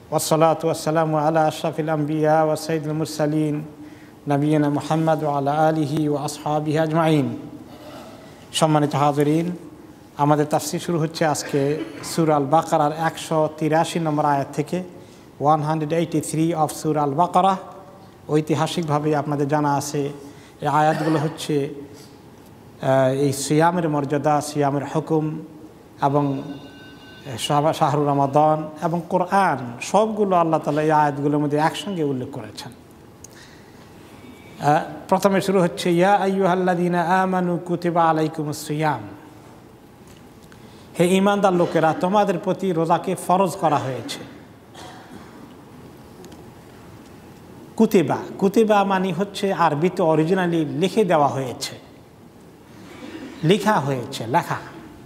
ওয়াসসালাতু ওয়াসসালামু আলা আশরাফিল আম্বিয়া ওয়া সাইয়্যিদুল মুরসালিন নবিয়িনা মুহাম্মদ ওয়া আলা আলিহি ওয়া আসহাবিহি আজমাইন। সম্মানিত হাজিরিন, আমাদের তাফসীর শুরু হচ্ছে আজকে সূরা আল বাকারার 183 নম্বর আয়াত থেকে 183 অফ সূরা আল বাকারা। ঐতিহাসিকভাবে আপনাদের জানা আছে এই আয়াতগুলো হচ্ছে এই সিয়ামের মর্যাদা, সিয়ামের হুকুম এবং শাহরুর রমাদান এবং কোরআন সবগুলো আল্লাহ তাআলা এই আয়াতগুলোর মধ্যে একসঙ্গে উল্লেখ করেছেন। প্রথমে শুরু হচ্ছে ইয়া আইয়ুহাল্লাযীনা আমানু কুতিবা আলাইকুমুস সিয়াম, হে ঈমানদার লোকেরা, তোমাদের প্রতি রোজাকে ফরজ করা হয়েছে। কুতিবা, কুতিবা মানে হচ্ছে আরবিতে অরিজিনালি লিখে দেওয়া হয়েছে, লেখা হয়েছে, লেখা।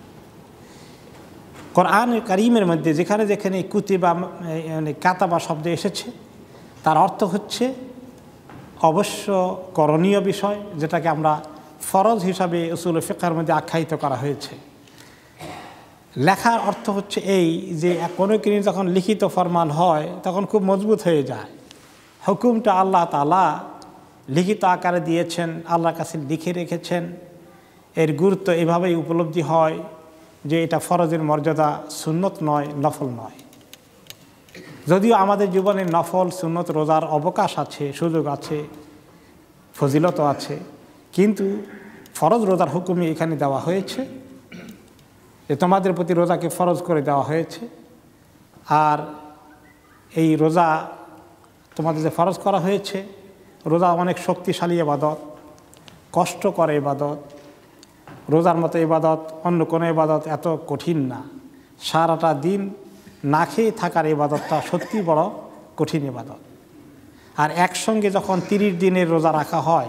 কোরআন কারীমের মধ্যে যেখানে যেখানে কুতিবা মানে কাতাবা শব্দ এসেছে তার অর্থ হচ্ছে অবশ্য করণীয় বিষয়, যেটাকে আমরা ফরজ হিসাবে উসুল ফিকহের মধ্যে আখ্যায়িত করা হয়েছে। লেখার অর্থ হচ্ছে এই যে কোনো কিছু যখন লিখিত ফরমান হয় তখন খুব মজবুত হয়ে যায়। হুকুমটা আল্লাহ তাআলা লিখিত আকারে দিয়েছেন, আল্লাহর কাছে লিখে রেখেছেন। এর গুরুত্ব এভাবেই উপলব্ধি হয় যে এটা ফরজের মর্যাদা, সুন্নত নয়, নফল নয়। যদিও আমাদের জীবনে নফল সুন্নত রোজার অবকাশ আছে, সুযোগ আছে, ফজিলত আছে, কিন্তু ফরজ রোজার হুকুমই এখানে দেওয়া হয়েছে যে তোমাদের প্রতি রোজাকে ফরজ করে দেওয়া হয়েছে। আর এই রোজা তোমাদের যে ফরজ করা হয়েছে, রোজা অনেক শক্তিশালী ইবাদত, কষ্ট করে ইবাদত। রোজার মতো ইবাদত অন্য কোনো ইবাদত এত কঠিন না। সারাটা দিন না খেয়ে থাকার ইবাদতটা সত্যি বড় কঠিন ইবাদত। আর একসঙ্গে যখন 30 দিনের রোজা রাখা হয়,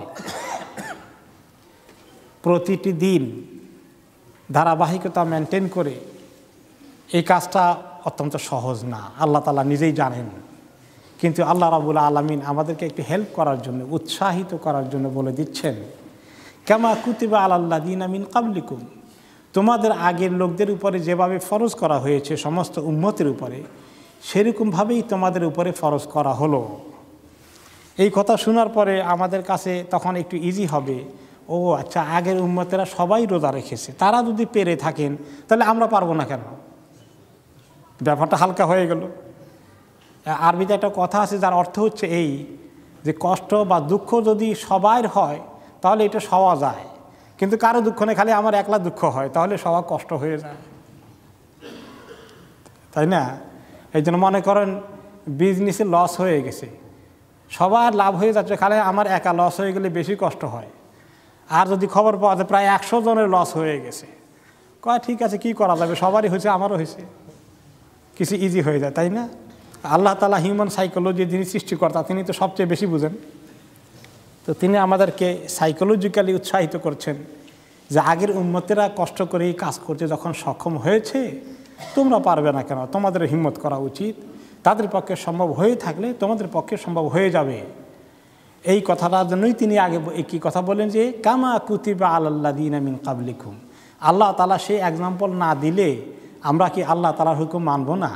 প্রতিটি দিন ধারাবাহিকতা মেনটেন করে, এই কাজটা অত্যন্ত সহজ না, আল্লাহ তাআলা নিজেই জানেন। কিন্তু আল্লাহ রাব্বুল আলামিন আমাদেরকে একটু হেল্প করার জন্য, উৎসাহিত করার জন্য বলে দিচ্ছেন কামা কুতিবা আলাল্লাযীনা মিন ক্বাবলিকুম, তোমাদের আগের লোকদের উপরে যেভাবে ফরজ করা হয়েছে সমস্ত উম্মতের উপরে, সেরকমভাবেই তোমাদের উপরে ফরজ করা হলো। এই কথা শোনার পরে আমাদের কাছে তখন একটু ইজি হবে, ও আচ্ছা, আগের উম্মতেরা সবাই রোজা রেখেছে, তারা যদি পেরে থাকেন তাহলে আমরা পারবো না কেন? ব্যাপারটা হালকা হয়ে গেল। আরবিতে একটা কথা আছে যার অর্থ হচ্ছে এই যে কষ্ট বা দুঃখ যদি সবার হয় তাহলে এটা সওয়া যায়, কিন্তু কারো দুঃখ নেই, খালি আমার একলা দুঃখ হয়, তাহলে সবার কষ্ট হয়ে যায়, তাই না? এই জন্য মনে করেন বিজনেসে লস হয়ে গেছে, সবার লাভ হয়ে যাচ্ছে, খালি আমার একা লস হয়ে গেলে বেশি কষ্ট হয়। আর যদি খবর পাওয়া যায় প্রায় 100 জনের লস হয়ে গেছে, কয় ঠিক আছে, কি করা যাবে, সবারই হয়েছে, আমারও হয়েছে, কিছু ইজি হয়ে যায়, তাই না? আল্লাহ তাআলা হিউম্যান সাইকোলজি যিনি সৃষ্টিকর্তা, তিনি তো সবচেয়ে বেশি বুঝেন। তো তিনি আমাদেরকে সাইকোলজিক্যালি উৎসাহিত করছেন যে আগের উম্মতেরা কষ্ট করে এই কাজ করতে যখন সক্ষম হয়েছে, তোমরা পারবে না কেন? তোমাদের হিম্মত করা উচিত, তাদের পক্ষে সম্ভব হয়ে থাকলে তোমাদের পক্ষে সম্ভব হয়ে যাবে। এই কথাটার জন্যই তিনি আগে একই কথা বলেন যে কামা কুতিবা আলাল্লাযীনা মিন ক্বাবলিকুম। আল্লাহ তাআলা সেই এক্সাম্পল না দিলে আমরা কি আল্লাহ তাআলার হুকুম মানব না?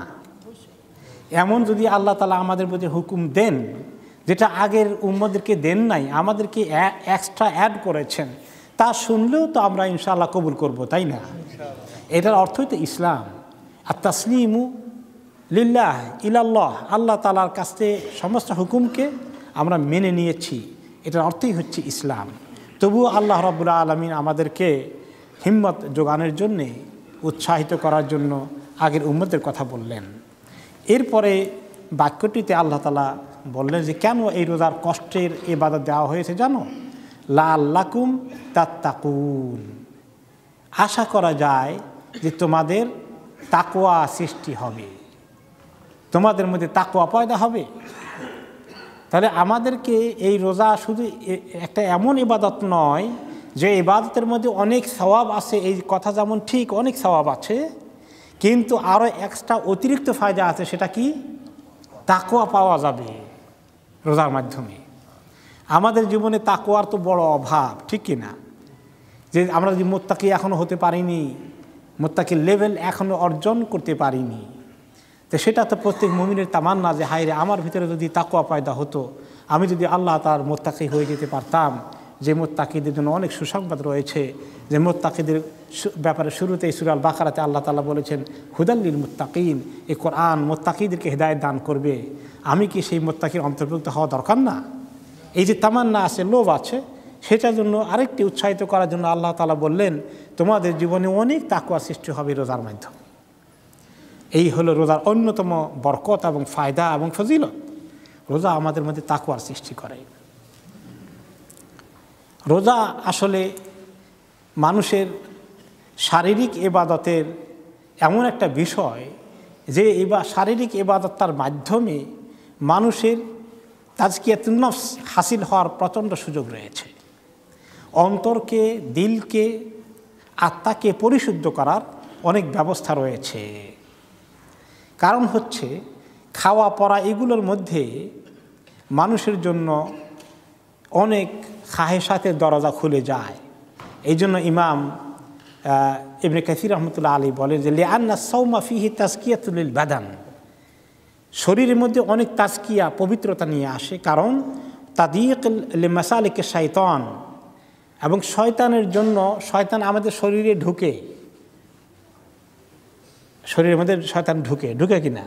এমন যদি আল্লাহ তাআলা আমাদের প্রতি হুকুম দেন যেটা আগের উম্মতদেরকে দেন নাই, আমাদেরকে এক্সট্রা অ্যাড করেছেন, তা শুনলেও তো আমরা ইনশাআল্লাহ কবুল করব, তাই না? এটার অর্থই তো ইসলাম। আর তাসলিমু লিল্লাহ ইলাল্লাহ, আল্লাহ তাআলার কাছে সমস্ত হুকুমকে আমরা মেনে নিয়েছি, এটার অর্থই হচ্ছে ইসলাম। তবুও আল্লাহ রাব্বুল আলামিন আমাদেরকে হিম্মত যোগানোর জন্যে, উৎসাহিত করার জন্য আগের উম্মতের কথা বললেন। এরপরে বাক্যটিতে আল্লাহ তাআলা বললেন যে কেন এই রোজার কষ্টের ইবাদত দেওয়া হয়েছে জানো? লাআল্লাকুম তাত্তাকুন, আশা করা যায় যে তোমাদের তাকওয়া সৃষ্টি হবে, তোমাদের মধ্যে তাকওয়া পয়দা হবে। তাহলে আমাদেরকে এই রোজা শুধু একটা এমন ইবাদত নয় যে ইবাদতের মধ্যে অনেক সওয়াব আছে, এই কথা যেমন ঠিক, অনেক সওয়াব আছে, কিন্তু আরও এক্সট্রা অতিরিক্ত ফায়দা আছে। সেটা কি? তাকওয়া পাওয়া যাবে রোজার মাধ্যমে। আমাদের জীবনে তাকওয়ার তো বড় অভাব, ঠিক কি না? যে আমরা যদি মুত্তাকি এখনও হতে পারিনি, মুত্তাকির লেভেল এখনও অর্জন করতে পারিনি, তো সেটা তো প্রত্যেক মুমিনের তামান্না যে হায়রে আমার ভিতরে যদি তাকওয়া পয়দা হতো, আমি যদি আল্লাহ তার মোত্তাকি হয়ে যেতে পারতাম। যে মোত্তাকিদের জন্য অনেক সুসংবাদ রয়েছে, যে মোত্তাকিদের ব্যাপারে শুরুতেই সূরা আল বাকারাতে আল্লাহ তাআলা বলেছেন হুদাল লিল মুত্তাকিন, এই কোরআন মোত্তাকিদেরকে হেদায়েত দান করবে। আমি কি সেই মোত্তাকির অন্তর্ভুক্ত হওয়া দরকার না? এই যে তামান্না আছে, লোভ আছে, সেটার জন্য আরেকটি উৎসাহিত করার জন্য আল্লাহ তাআলা বললেন তোমাদের জীবনে অনেক তাকওয়া সৃষ্টি হবে রোজার মাধ্যমে। এই হলো রোজার অন্যতম বরকত এবং ফায়দা এবং ফজিলত। রোজা আমাদের মধ্যে তাকওয়ার সৃষ্টি করে। রোজা আসলে মানুষের শারীরিক ইবাদতের এমন একটা বিষয় যে শারীরিক ইবাদতটার মাধ্যমে মানুষের তাজকিয়াতুন নফস হাসিল হওয়ার প্রচণ্ড সুযোগ রয়েছে। অন্তরকে, দিলকে, আত্মাকে পরিশুদ্ধ করার অনেক ব্যবস্থা রয়েছে। কারণ হচ্ছে খাওয়া পড়া এগুলোর মধ্যে মানুষের জন্য অনেক খাহেসাতের দরজা খুলে যায়। এই জন্য ইমাম ইবনে কাসির রহমতুল্লাহ আলাইহি বলেন যে লিআন্না সাওমা ফিহি তাজকিয়াতুল লিল বাদান, শরীরের মধ্যে অনেক তাজকিয়া পবিত্রতা নিয়ে আসে। কারণ তাদিক লিমাসালিকে শাইতান, এবং শয়তানের জন্য শয়তান আমাদের শরীরে ঢুকে, শরীরের মধ্যে শয়তান ঢুকে কিনা,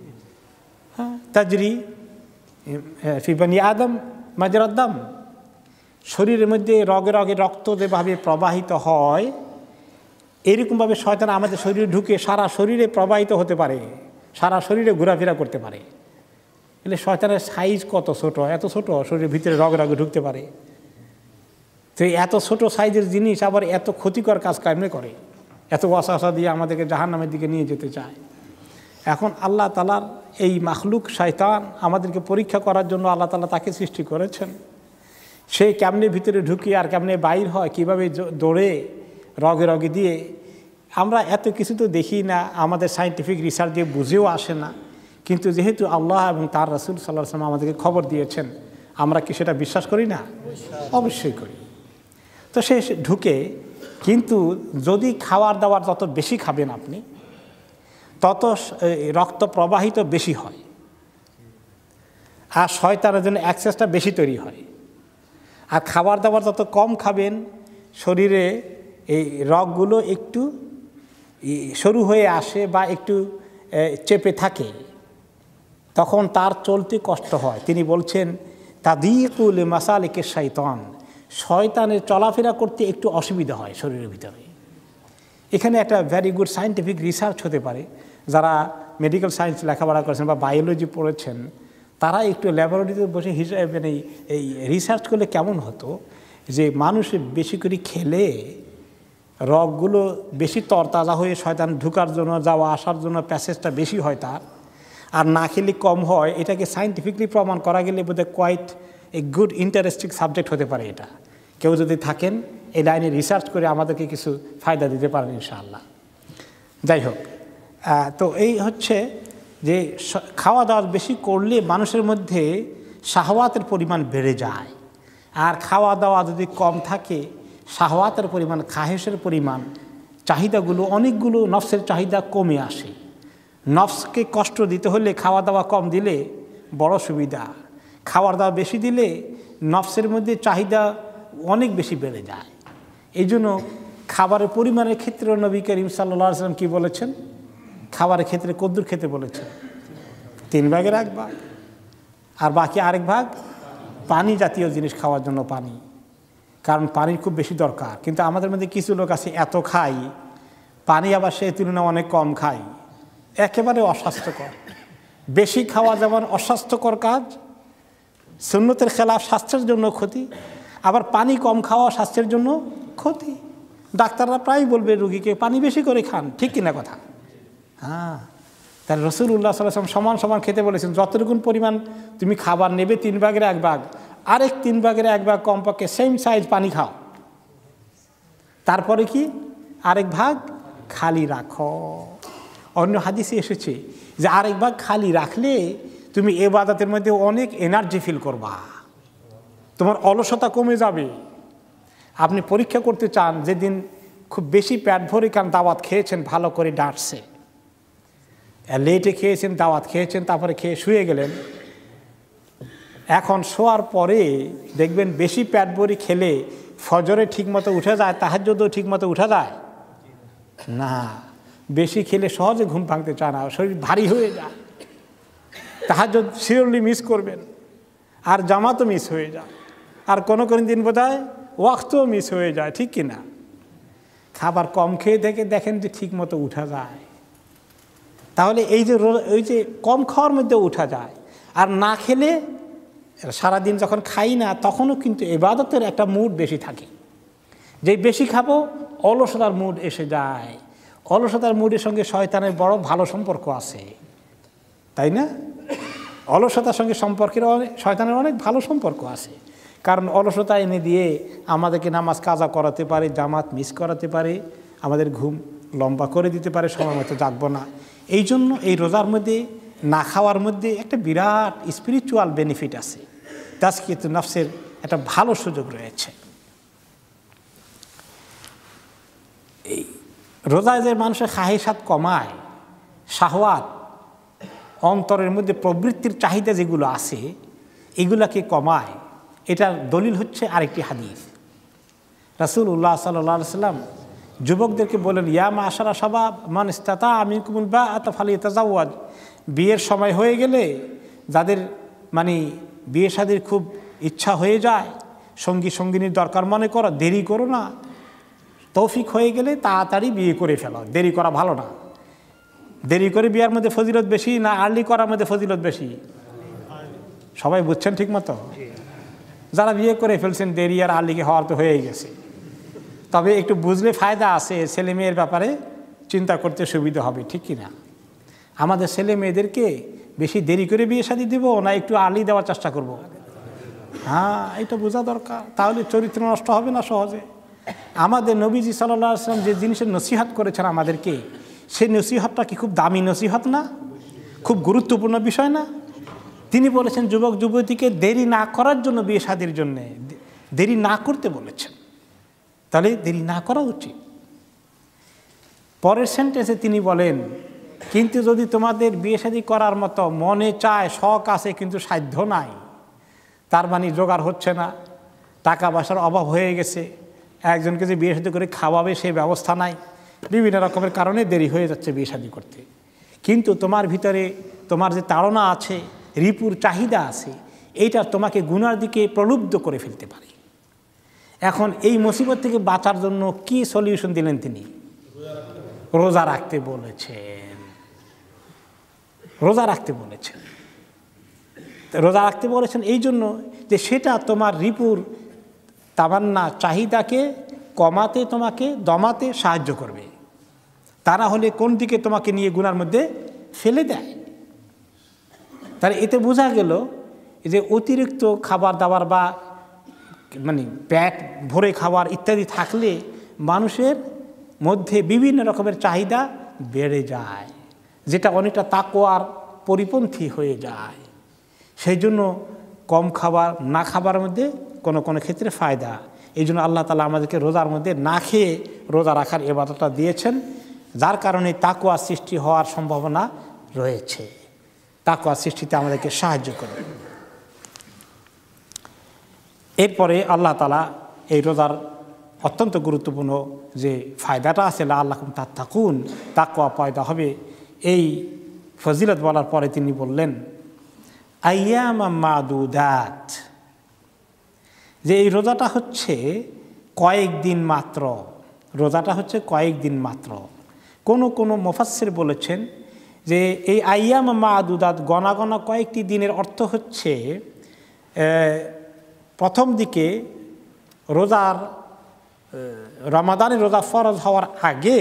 তাজরি ফি বানি আদম মাজরাদ দাম, শরীরের মধ্যে রগে রগে রক্ত যেভাবে প্রবাহিত হয় এরকমভাবে শয়তান আমাদের শরীরে ঢুকে সারা শরীরে প্রবাহিত হতে পারে, সারা শরীরে ঘোরাফেরা করতে পারে। এলে শয়তানের সাইজ কত ছোট, এত ছোট শরীরের ভিতরে রগে রগে ঢুকতে পারে। তো এত ছোট সাইজের জিনিস আবার এত ক্ষতিকর কাজ কেমনে করে, এত ওয়াসওয়াসা দিয়ে আমাদেরকে জাহান্নামের দিকে নিয়ে যেতে চায়। এখন আল্লাহ তাআলার এই মাখলুক শয়তান আমাদেরকে পরীক্ষা করার জন্য আল্লাহ তাআলা তাকে সৃষ্টি করেছেন। সে কেমনে ভিতরে ঢুকি আর কেমনে বাইর হয়, কীভাবে দৌড়ে রগে রগে দিয়ে, আমরা এত কিছু তো দেখি না, আমাদের সায়েন্টিফিক রিসার্চ দিয়ে বুঝেও আসে না। কিন্তু যেহেতু আল্লাহ এবং তার রাসূল সাল্লাল্লাহু আলাইহি ওয়াসাল্লাম আমাদেরকে খবর দিয়েছেন, আমরা কি সেটা বিশ্বাস করি না? অবশ্যই করি। তো সে ঢুকে, কিন্তু যদি খাওয়ার দাওয়ার যত বেশি খাবেন আপনি, তত রক্ত প্রবাহিত বেশি হয় আর শয়তানের জন্য অ্যাক্সেসটা বেশি তৈরি হয়। আর খাবার দাবার যত কম খাবেন, শরীরে এই রগগুলো একটু সরু হয়ে আসে বা একটু চেপে থাকে, তখন তার চলতে কষ্ট হয়। তিনি বলছেন তাদিকুল মাসালিকে শাইতান, শয়তানের চলাফেরা করতে একটু অসুবিধা হয় শরীরের ভিতরে। এখানে একটা ভেরি গুড সায়েন্টিফিক রিসার্চ হতে পারে। যারা মেডিকেল সায়েন্স লেখাপড়া করেছেন বা বায়োলজি পড়েছেন, তারা একটু ল্যাবরেটরিতে বসে মানে এই রিসার্চ করলে কেমন হতো যে মানুষ বেশি করে খেলে রগগুলো বেশি তরতাজা হয়ে শয়তান ঢুকার জন্য, যাওয়া আসার জন্য প্যাসেজটা বেশি হয় তার, আর না খেলে কম হয়। এটাকে সায়েন্টিফিকলি প্রমাণ করা গেলে বোধহয় quite a good interesting subject হতে পারে। এটা কেউ যদি থাকেন এই লাইনে রিসার্চ করে আমাদেরকে কিছু ফায়দা দিতে পারেন ইনশাআল্লাহ। যাই হোক, তো এই হচ্ছে যে খাওয়া দাওয়া বেশি করলে মানুষের মধ্যে শাহওয়াতের পরিমাণ বেড়ে যায়, আর খাওয়া দাওয়া যদি কম থাকে শাহওয়াতের পরিমাণ, খাহেশের পরিমাণ, চাহিদাগুলো অনেকগুলো নফসের চাহিদা কমে আসে। নফসকে কষ্ট দিতে হলে খাওয়া দাওয়া কম দিলে বড় সুবিধা, খাওয়ার দাওয়া বেশি দিলে নফসের মধ্যে চাহিদা অনেক বেশি বেড়ে যায়। এই জন্য খাবারের পরিমাণের ক্ষেত্রে নবী করিম সাল্লাল্লাহু আলাইহি ওয়াসাল্লাম কী বলেছেন? খাবারের ক্ষেত্রে কদ্দুর খেতে বলেছেন? 3 ভাগের 1 ভাগ, আর বাকি আরেক ভাগ পানি জাতীয় জিনিস খাওয়ার জন্য পানি, কারণ পানির খুব বেশি দরকার। কিন্তু আমাদের মধ্যে কিছু লোক আছে এত খাই, পানি আবার সেই তুলনায় অনেক কম খাই, একেবারে অস্বাস্থ্যকর। বেশি খাওয়া যেমন অস্বাস্থ্যকর কাজ, সুন্নতের খেলাফ, স্বাস্থ্যের জন্য ক্ষতি, আবার পানি কম খাওয়া স্বাস্থ্যের জন্য ক্ষতি। ডাক্তাররা প্রায় বলবে রুগীকে পানি বেশি করে খান, ঠিক কিনা কথা? হ্যাঁ, তাহলে রাসূলুল্লাহ সাল্লাল্লাহু আলাইহি ওয়াসাল্লাম সমান সমান খেতে বলেছেন। যতটুকু পরিমাণ তুমি খাবার নেবে 3 ভাগের 1 ভাগ, আরেক 3 ভাগের 1 ভাগ কমপক্ষে সেম সাইজ পানি খাও। তারপরে কি আরেক ভাগ খালি রাখো। অন্য হাদিসে এসেছে যে আরেক ভাগ খালি রাখলে তুমি ইবাদতের মধ্যে অনেক এনার্জি ফিল করবা, তোমার অলসতা কমে যাবে। আপনি পরীক্ষা করতে চান, যেদিন খুব বেশি পেট ভরে কারণ দাওয়াত খেয়েছেন, ভালো করে ডাঁটছে, লেটে খেয়েছেন, দাওয়াত খেয়েছেন, তারপরে খেয়ে শুয়ে গেলেন। এখন শোয়ার পরে দেখবেন বেশি পেট ভরি খেলে ফজরে ঠিকমতো উঠে যায়, তাহাজ্জুদেও ঠিকমতো উঠা যায় না। বেশি খেলে সহজে ঘুম ভাঙতে চায় না, শরীর ভারী হয়ে যায়, তাহাজ্জুদ শিওরলি মিস করবেন, আর জামাতও মিস হয়ে যায়, আর কোনো দিন বোধহয় ওয়াক্তও মিস হয়ে যায়, ঠিক কিনা? খাবার কম খেয়ে থেকে দেখেন যে ঠিকমতো উঠা যায়। তাহলে এই যে কম খাওয়ার মধ্যে উঠা যায়, আর না খেলে সারাদিন যখন খাই না তখনও কিন্তু ইবাদতের একটা মুড বেশি থাকে। যেই বেশি খাবো অলসতার মুড এসে যায়। অলসতার মুডের সঙ্গে শয়তানের বড় ভালো সম্পর্ক আছে, তাই না? অলসতার সঙ্গে শয়তানের অনেক ভালো সম্পর্ক আছে, কারণ অলসতা এনে দিয়ে আমাদেরকে নামাজ কাজা করাতে পারে, জামাত মিস করাতে পারে, আমাদের ঘুম লম্বা করে দিতে পারে, সময় মতো জাগবো না। এই জন্য এই রোজার মধ্যে না খাওয়ার মধ্যে একটা বিরাট স্পিরিচুয়াল বেনিফিট আছে, তাজকিয়াতুন নফসের একটা ভালো সুযোগ রয়েছে। এই রোজায় যে মানুষের খাহিসাত কমায়, শাহওয়াত, অন্তরের মধ্যে প্রবৃত্তির চাহিদা যেগুলো আছে এগুলাকে কমায়, এটার দলিল হচ্ছে আরেকটি হাদিস। রাসূলুল্লাহ সাল্লাল্লাহু আলাইহি সাল্লাম যুবকদেরকে বলেন, ইয়া মাশারা শাবাব মান ইসতাতা মিনকুমুল বাআতা ফালিয়াতাজাওয়াজ। বিয়ের সময় হয়ে গেলে যাদের বিয়ে শাদীর খুব ইচ্ছা হয়ে যায়, সঙ্গিনীর দরকার মনে করো, দেরি করো না, তৌফিক হয়ে গেলে তাড়াতাড়ি বিয়ে করে ফেলো, দেরি করা ভালো না। দেরি করে বিয়ার মধ্যে ফজিলত বেশি না আর্লি করার মধ্যে ফজিলত বেশি? সবাই বুঝছেন ঠিক মতো? যারা বিয়ে করে ফেলছেন দেরি আর আর্লিকে হওয়ার তো হয়েই গেছে, তবে একটু বুঝলে ফায়দা আছে, ছেলে মেয়ের ব্যাপারে চিন্তা করতে সুবিধা হবে, ঠিক কিনা? আমাদের ছেলে মেয়েদেরকে বেশি দেরি করে বিয়ে শাদী দিব না একটু আর্লি দেওয়ার চেষ্টা করব? হ্যাঁ, এটা বোঝা দরকার, তাহলে চরিত্র নষ্ট হবে না সহজে। আমাদের নবীজি সাল্লাল্লাহু আলাইহি ওয়াসাল্লাম যে জিনিসের নসিহত করেছেন আমাদেরকে, সেই নসিহতটা কি খুব দামি নসিহত না? খুব গুরুত্বপূর্ণ বিষয় না? তিনি বলেছেন যুবক যুবতীকে দেরি না করার জন্য, বিয়ে শাদীর জন্যে দেরি না করতে বলেছেন, তাহলে দেরি না করা উচিত। পরের সেন্টেন্সে তিনি বলেন, কিন্তু যদি তোমাদের বিয়ে শাদী করার মতো মনে চায়, শখ আছে কিন্তু সাধ্য নাই, তার জোগাড় হচ্ছে না, টাকা পয়সার অভাব হয়ে গেছে, একজনকে যে বিয়ে শাদী করে খাওয়াবে সেই ব্যবস্থা নাই, বিভিন্ন রকমের কারণে দেরি হয়ে যাচ্ছে বিয়ে শাদী করতে, কিন্তু তোমার ভিতরে তোমার যে তাড়না আছে, রিপুর চাহিদা আছে, এইটা তোমাকে গুনার দিকে প্রলুব্ধ করে ফেলতে পারে। এখন এই মুসিবত থেকে বাঁচার জন্য কি সলিউশন দিলেন তিনি? রোজা রাখতে বলেছেন। রোজা রাখতে বলেছেন। রোজা রাখতে বলেছেন এই জন্য যে সেটা তোমার রিপুর তামান্না চাহিদাকে কমাতে, তোমাকে দমাতে সাহায্য করবে। তা না হলে কোন দিকে তোমাকে নিয়ে গুনার মধ্যে ফেলে দেয়। তাহলে এতে বোঝা গেল যে অতিরিক্ত খাবার দাবার বা পেট ভরে খাবার ইত্যাদি থাকলে মানুষের মধ্যে বিভিন্ন রকমের চাহিদা বেড়ে যায়, যেটা অনেকটা তাকওয়ার পরিপন্থী হয়ে যায়। সেই জন্য কম খাবার, না খাবার মধ্যে কোনো কোনো ক্ষেত্রে ফায়দা। এই জন্য আল্লাহ তাআলা আমাদেরকে রোজার মধ্যে না খেয়ে রোজা রাখার ইবাদতটা দিয়েছেন, যার কারণে তাকওয়া সৃষ্টি হওয়ার সম্ভাবনা রয়েছে। তাকওয়া সৃষ্টিতে আমাদেরকে সাহায্য করবে। এরপরে আল্লাহ তাআলা এই রোজার অত্যন্ত গুরুত্বপূর্ণ যে ফায়দাটা আছে, লাআল্লাকুম তাত্তাকুন, তাকওয়া পয়দা হবে, এই ফজিলত বলার পরে তিনি বললেন আইয়ামাম মাদুদাত, যে এই রোজাটা হচ্ছে কয়েকদিন মাত্র। রোজাটা হচ্ছে কয়েকদিন মাত্র। কোনো মুফাসসির বলেছেন যে এই আইয়াম মাদুদাত, গণা গণা কয়েকটি দিনের অর্থ হচ্ছে প্রথম দিকে রমাদানের রোজা ফরজ হওয়ার আগে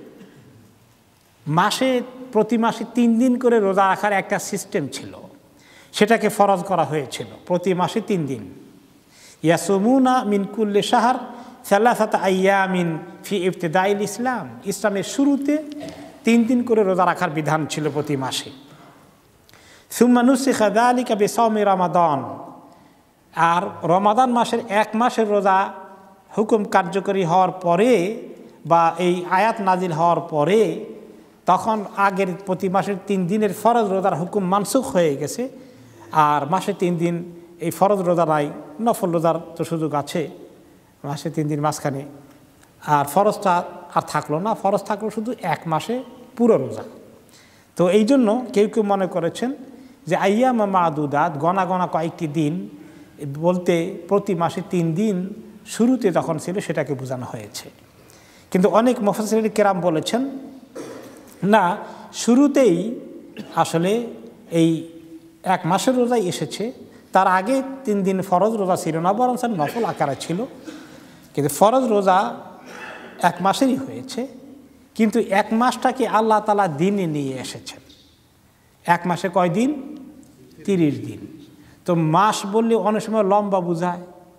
প্রতি মাসে 3 দিন করে রোজা রাখার একটা সিস্টেম ছিল, সেটাকে ফরজ করা হয়েছিল প্রতি মাসে 3 দিন। ইয়াসুমুনা মিন কুল্লি শাহর সালাসাতা আইয়ামিন ফি ইবতিদাইল ইসলাম, ইসলামের শুরুতে 3 দিন করে রোজা রাখার বিধান ছিল প্রতি মাসে। সুম্মা নুসিখা যালিকা বিসাওমি রমাদান, আর রমাদান মাসের 1 মাসের রোজা হুকুম কার্যকরী হওয়ার পরে বা এই আয়াত নাজিল হওয়ার পরে তখন আগের প্রতি মাসের 3 দিনের ফরজ রোজার হুকুম মানসুখ হয়ে গেছে, আর মাসে 3 দিন এই ফরজ রোজা নাই, নফল রোজার তো সুযোগ আছে মাসে 3 দিন মাঝখানে, আর ফরজটা আর থাকলো না, ফরজ থাকলো শুধু 1 মাসে পুরো রোজা। তো এই জন্য কেউ কেউ মনে করেছেন যে আইয়াম মাদুদাত, গণা গণা কয়েকটি দিন বলতে প্রতি মাসে 3 দিন শুরুতে যখন ছিল সেটাকে বোঝানো হয়েছে। কিন্তু অনেক মুফাসসিরিন কেরাম বলেছেন না, শুরুতেই আসলে এই 1 মাসের রোজাই এসেছে, তার আগে 3 দিন ফরজ রোজা ছিল না, বরং নফল আকারে ছিল। কিন্তু ফরজ রোজা 1 মাসেরই হয়েছে, কিন্তু 1 মাসটাকে আল্লাহ তাআলা দিনে নিয়ে এসেছেন। 1 মাসে কয় দিন? 30 দিন। তো মাস বললে অনেক সময় লম্বা বোঝায়,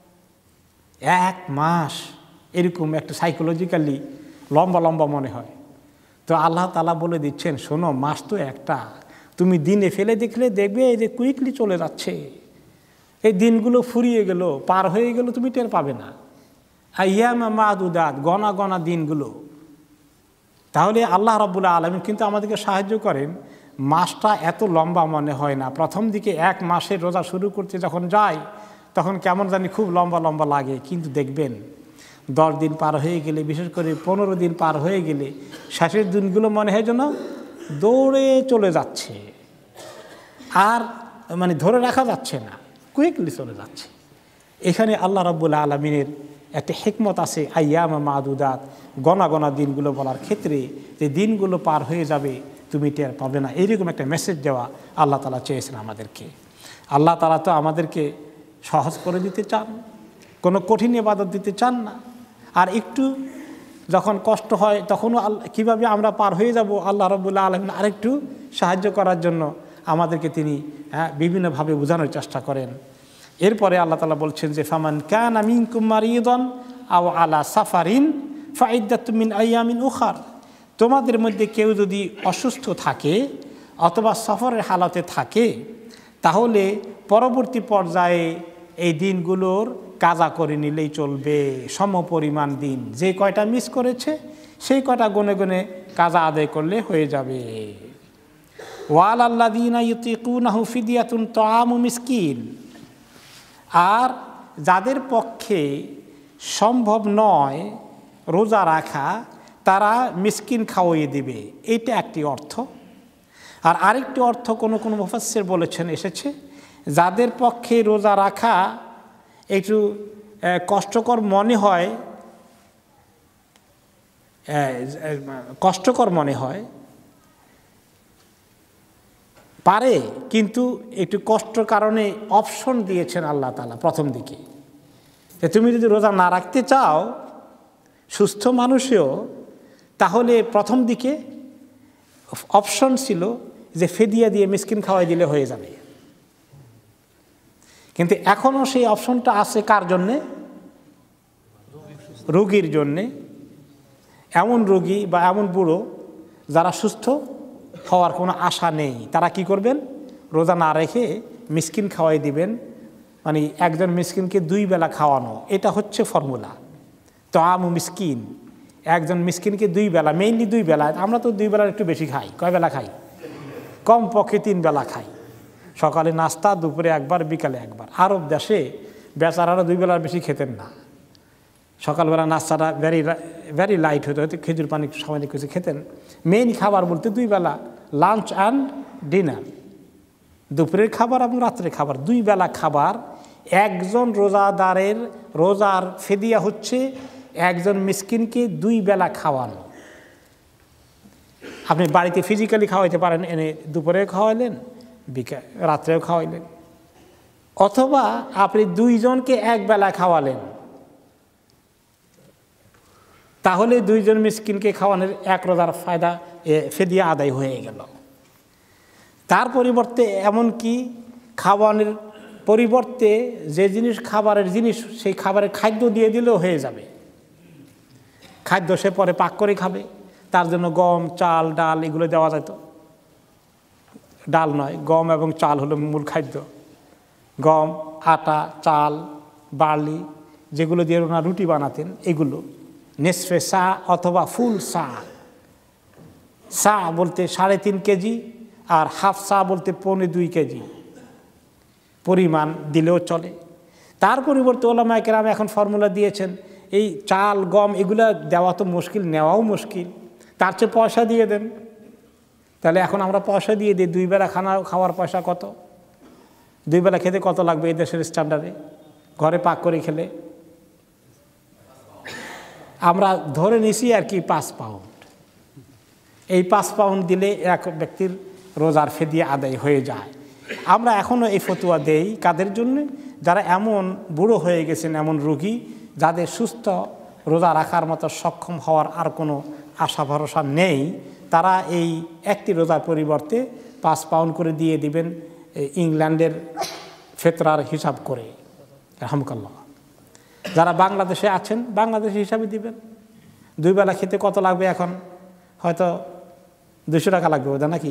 1 মাস এরকম একটা সাইকোলজিক্যালি লম্বা লম্বা মনে হয়। তো আল্লাহ তাআলা বলে দিচ্ছেন, শোনো, মাস তো একটা, তুমি দিনে ফেলে দেখলে দেখবে এই যে কুইকলি চলে যাচ্ছে, এই দিনগুলো ফুরিয়ে গেল, পার হয়ে গেল, তুমি টের পাবে না। আইয়াম মাদুদাত, গণা গণা দিনগুলো। তাহলে আল্লাহ রাব্বুল আলামিন কিন্তু আমাদেরকে সাহায্য করেন, মাসটা এত লম্বা মনে হয় না। প্রথম দিকে 1 মাসের রোজা শুরু করতে যখন যাই তখন কেমন জানি খুব লম্বা লম্বা লাগে, কিন্তু দেখবেন 10 দিন পার হয়ে গেলে, বিশেষ করে 15 দিন পার হয়ে গেলে শেষের দিনগুলো মনে হয় যেন দৌড়ে চলে যাচ্ছে, আর মানে ধরে রাখা যাচ্ছে না, কুইকলি চলে যাচ্ছে। এখানে আল্লাহ রাব্বুল আলামিনের একটা হিকমত আছে, আইয়াম মাদুদাত, গণা গণা দিনগুলো বলার ক্ষেত্রে, যে দিনগুলো পার হয়ে যাবে তুমি টের পাবে না, এইরকম একটা মেসেজ দেওয়া আল্লাহ তাআলা চেয়েছেন আমাদেরকে। আল্লাহ তাআলা তো আমাদেরকে সহজ করে দিতে চান, কোনো কঠিন ইবাদত দিতে চান না। আর একটু যখন কষ্ট হয় তখনও কীভাবে আমরা পার হয়ে যাব, আল্লাহ রাব্বুল আলামিন আরেকটু সাহায্য করার জন্য আমাদেরকে তিনি বিভিন্নভাবে বোঝানোর চেষ্টা করেন। এরপরে আল্লাহ তাআলা বলছেন যে ফামান কানা মিনকুম মারিদান আও আলা সাফারিন ফাইদ্দাতুম মিন আইয়ামিন উখার, তোমাদের মধ্যে কেউ যদি অসুস্থ থাকে অথবা সফরের হালতে থাকে, তাহলে পরবর্তী পর্যায়ে এই দিনগুলোর কাজা করে নিলেই চলবে। সমপরিমাণ দিন, যে কয়টা মিস করেছে সেই কয়টা গুনে গুনে কাজা আদায় করলে হয়ে যাবে। ওয়াল আল্লাযীনা ইউতিকুনাহু ফিদিয়াতুন তাআমু মিসকিন, আর যাদের পক্ষে সম্ভব নয় রোজা রাখা, তারা মিসকিন খাওয়িয়ে দিবে, এইটা একটি অর্থ। আর আরেকটি অর্থ কোনো কোনো মুফাসসির বলেছেন এসেছে, যাদের পক্ষে রোজা রাখা একটু কষ্টকর মনে হয় পারে, কিন্তু একটু কষ্টর কারণে অপশন দিয়েছেন আল্লাহ তাআলা প্রথম দিকে, যে তুমি যদি রোজা না রাখতে চাও, সুস্থ মানুষেও, তাহলে প্রথম দিকে অপশন ছিল যে ফিদিয়া দিয়ে মিসকিন খাওয়াই দিলে হয়ে যাবে। কিন্তু এখনও সেই অপশনটা আছে কার জন্যে? রোগীর জন্যে। এমন রোগী বা এমন বুড়ো যারা সুস্থ হওয়ার কোনো আশা নেই, তারা কি করবেন? রোজা না রেখে মিসকিন খাওয়াই দিবেন, মানে একজন মিসকিনকে 2 বেলা খাওয়ানো, এটা হচ্ছে ফর্মুলা। তো আমু মিসকিন, একজন মিসকিনকে 2 বেলা, মেইনলি 2 বেলা। আমরা তো 2 বেলার একটু বেশি খাই, কয় বেলা খাই? কম পক্ষে 3 বেলা খাই, সকালে নাস্তা, দুপুরে একবার, বিকালে একবার। আরব দেশে বেচারারা 2 বেলার বেশি খেতেন না, সকালবেলা নাস্তাটা ভেরি লাইট হতো, হয়তো খেজুর পানি সময় কিছু খেতেন। মেইন খাবার বলতে 2 বেলা, লাঞ্চ অ্যান্ড ডিনার, দুপুরের খাবার এবং রাত্রের খাবার, 2 বেলা খাবার। একজন রোজাদারের রোজার ফিদিয়া হচ্ছে একজন মিসকিনকে 2 বেলা খাওয়ানো। আপনি বাড়িতে ফিজিক্যালি খাওয়াইতে পারেন, এনে দুপুরেও খাওয়াইলেন, রাত্রেও খাওয়াইলেন, অথবা আপনি 2 জনকে 1 বেলা খাওয়ালেন, তাহলে 2 জন মিসকিনকে খাওয়ানোর 1 রোজার ফায়দা, ফিদিয়া আদায় হয়ে গেল। তার পরিবর্তে এমনকি খাওয়ানোর পরিবর্তে যে জিনিস খাবারের জিনিস, সেই খাবারের খাদ্য দিয়ে দিলেও হয়ে যাবে। খাদ্য সে পরে পাক করে খাবে, তার জন্য গম, চাল, ডাল এগুলো দেওয়া যেত। ডাল নয়, গম এবং চাল হলো মূল খাদ্য। গম, আটা, চাল, বার্লি, যেগুলো দিয়ে ওনারা রুটি বানাতেন, এগুলো নেসফে সা অথবা ফুল সা, সা বলতে 3.5 কেজি, আর হাফ সা বলতে 1.25 কেজি পরিমাণ দিলেও চলে। তার পরিবর্তে ওলামায়ে কেরাম এখন ফর্মুলা দিয়েছেন, এই চাল গম এগুলা দেওয়া তো মুশকিল, নেওয়াও মুশকিল, তার চেয়ে পয়সা দিয়ে দেন। তাহলে এখন আমরা পয়সা দিয়ে দিই, 2 বেলা খাওয়ার পয়সা কত, 2 বেলা খেতে কত লাগবে এই দেশের স্ট্যান্ডার্ডে, ঘরে পাক করে খেলে? আমরা ধরে নিছি আর কি 5 পাউন্ড। এই 5 পাউন্ড দিলে এক ব্যক্তির রোজার ফিদিয়া আদায় হয়ে যায়। আমরা এখনও এই ফতুয়া দেই কাদের জন্য? যারা এমন বুড়ো হয়ে গেছেন, এমন রোগী যাদের সুস্থ রোজা রাখার মতো সক্ষম হওয়ার আর কোনো আশা ভরসা নেই, তারা এই একটি রোজার পরিবর্তে 5 পাউন্ড করে দিয়ে দিবেন ইংল্যান্ডের ফেতরার হিসাব করে, রহমকাল্লাহ। যারা বাংলাদেশে আছেন বাংলাদেশি হিসাবে দিবেন। 2 বেলা খেতে কত লাগবে এখন? হয়তো 200 টাকা লাগবে ওদের, নাকি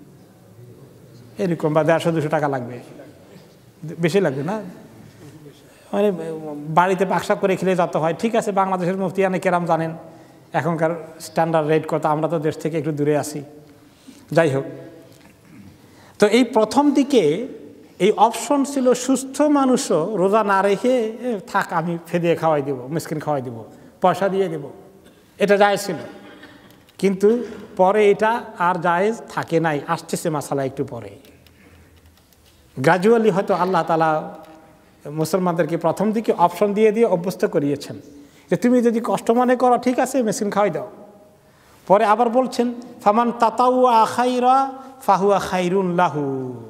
এরকম, বা 150-200 টাকা লাগবে, বেশি লাগবে না? মানে বাড়িতে বাক্সা করে খেলে যেতে হয়। ঠিক আছে, বাংলাদেশের মুফতিয়ানে কেরাম জানেন এখনকার স্ট্যান্ডার্ড রেট কত, আমরা তো দেশ থেকে একটু দূরে আছি। যাই হোক, তো এই প্রথম দিকে এই অপশন ছিল সুস্থ মানুষও রোজা না রেখে থাক আমি ফেদিয়ে খাওয়াই দেবো, মিসকিন খাওয়াই দেবো, পয়সা দিয়ে দেব, এটা জায়েজ ছিল। কিন্তু পরে এটা আর জায়েজ থাকে নাই, আসতেছে মাসালা একটু পরে। গ্র্যাজুয়ালি হয়তো আল্লাহ তাআলা মুসলমানদেরকে প্রথম দিকে অপশন দিয়ে দিয়ে অভ্যস্ত করিয়েছেন যে তুমি যদি কষ্ট মনে করো ঠিক আছে মিসকিন খাওয়াই দাও। পরে আবার বলছেন ফামান তাতাওয়া খাইরা ফাহুয়া খাইরুন লাহু।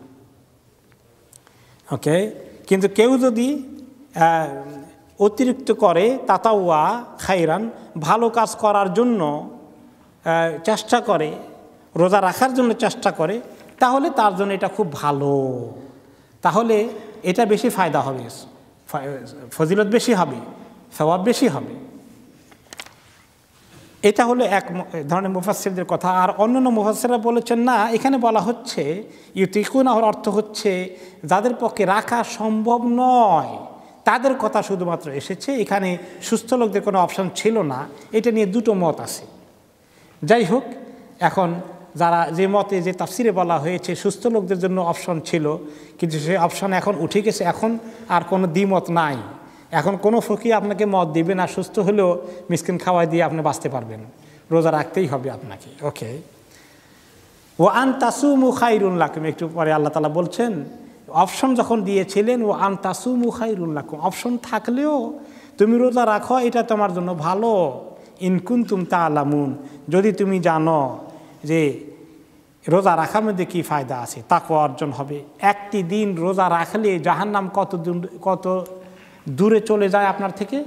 ওকে, কিন্তু কেউ যদি অতিরিক্ত করে তাতাওয়া খাইরান, ভালো কাজ করার জন্য চেষ্টা করে, রোজা রাখার জন্য চেষ্টা করে, তাহলে তার জন্য এটা খুব ভালো, তাহলে এটা বেশি ফায়দা হবে, ফজিলত বেশি হবে, সওয়াব বেশি হবে। এটা হলো এক ধরনের মুফাসসিরদের কথা। আর অন্যান্য মুফাসসিররা বলেছেন না, এখানে বলা হচ্ছে ইউতিকুনা, ওর অর্থ হচ্ছে যাদের পক্ষে রাখা সম্ভব নয় তাদের কথা শুধুমাত্র এসেছে, এখানে সুস্থ লোকদের কোনো অপশন ছিল না। এটা নিয়ে দুটো মত আছে। যাই হোক, এখন যারা যে মতে যে তাফসিরে বলা হয়েছে সুস্থ লোকদের জন্য অপশন ছিল, কিন্তু সেই অপশন এখন উঠে গেছে, এখন আর কোনো দ্বিমত নাই। এখন কোনো ফকি আপনাকে মত দিবে না সুস্থ হলেও মিসকিন খাওয়াই দিয়ে আপনি বাঁচতে পারবেন, রোজা রাখতেই হবে আপনাকে। ওকে, ও আন তাসুমু খাইরুন লাকুম, একটু পরে আল্লাহ তাআলা বলছেন অপশন যখন দিয়েছিলেন ও আন তাসুমু খাইরুন লাকুম, অপশন থাকলেও তুমি রোজা রাখো, এটা তোমার জন্য ভালো। ইন কুনতুম তা'লামুন, যদি তুমি জানো যে রোজা রাখার মধ্যে কী ফায়দা আছে, তাকওয়া অর্জন হবে। একটি দিন রোজা রাখলে জাহান্নাম কত দূরে চলে যায় আপনার থেকে?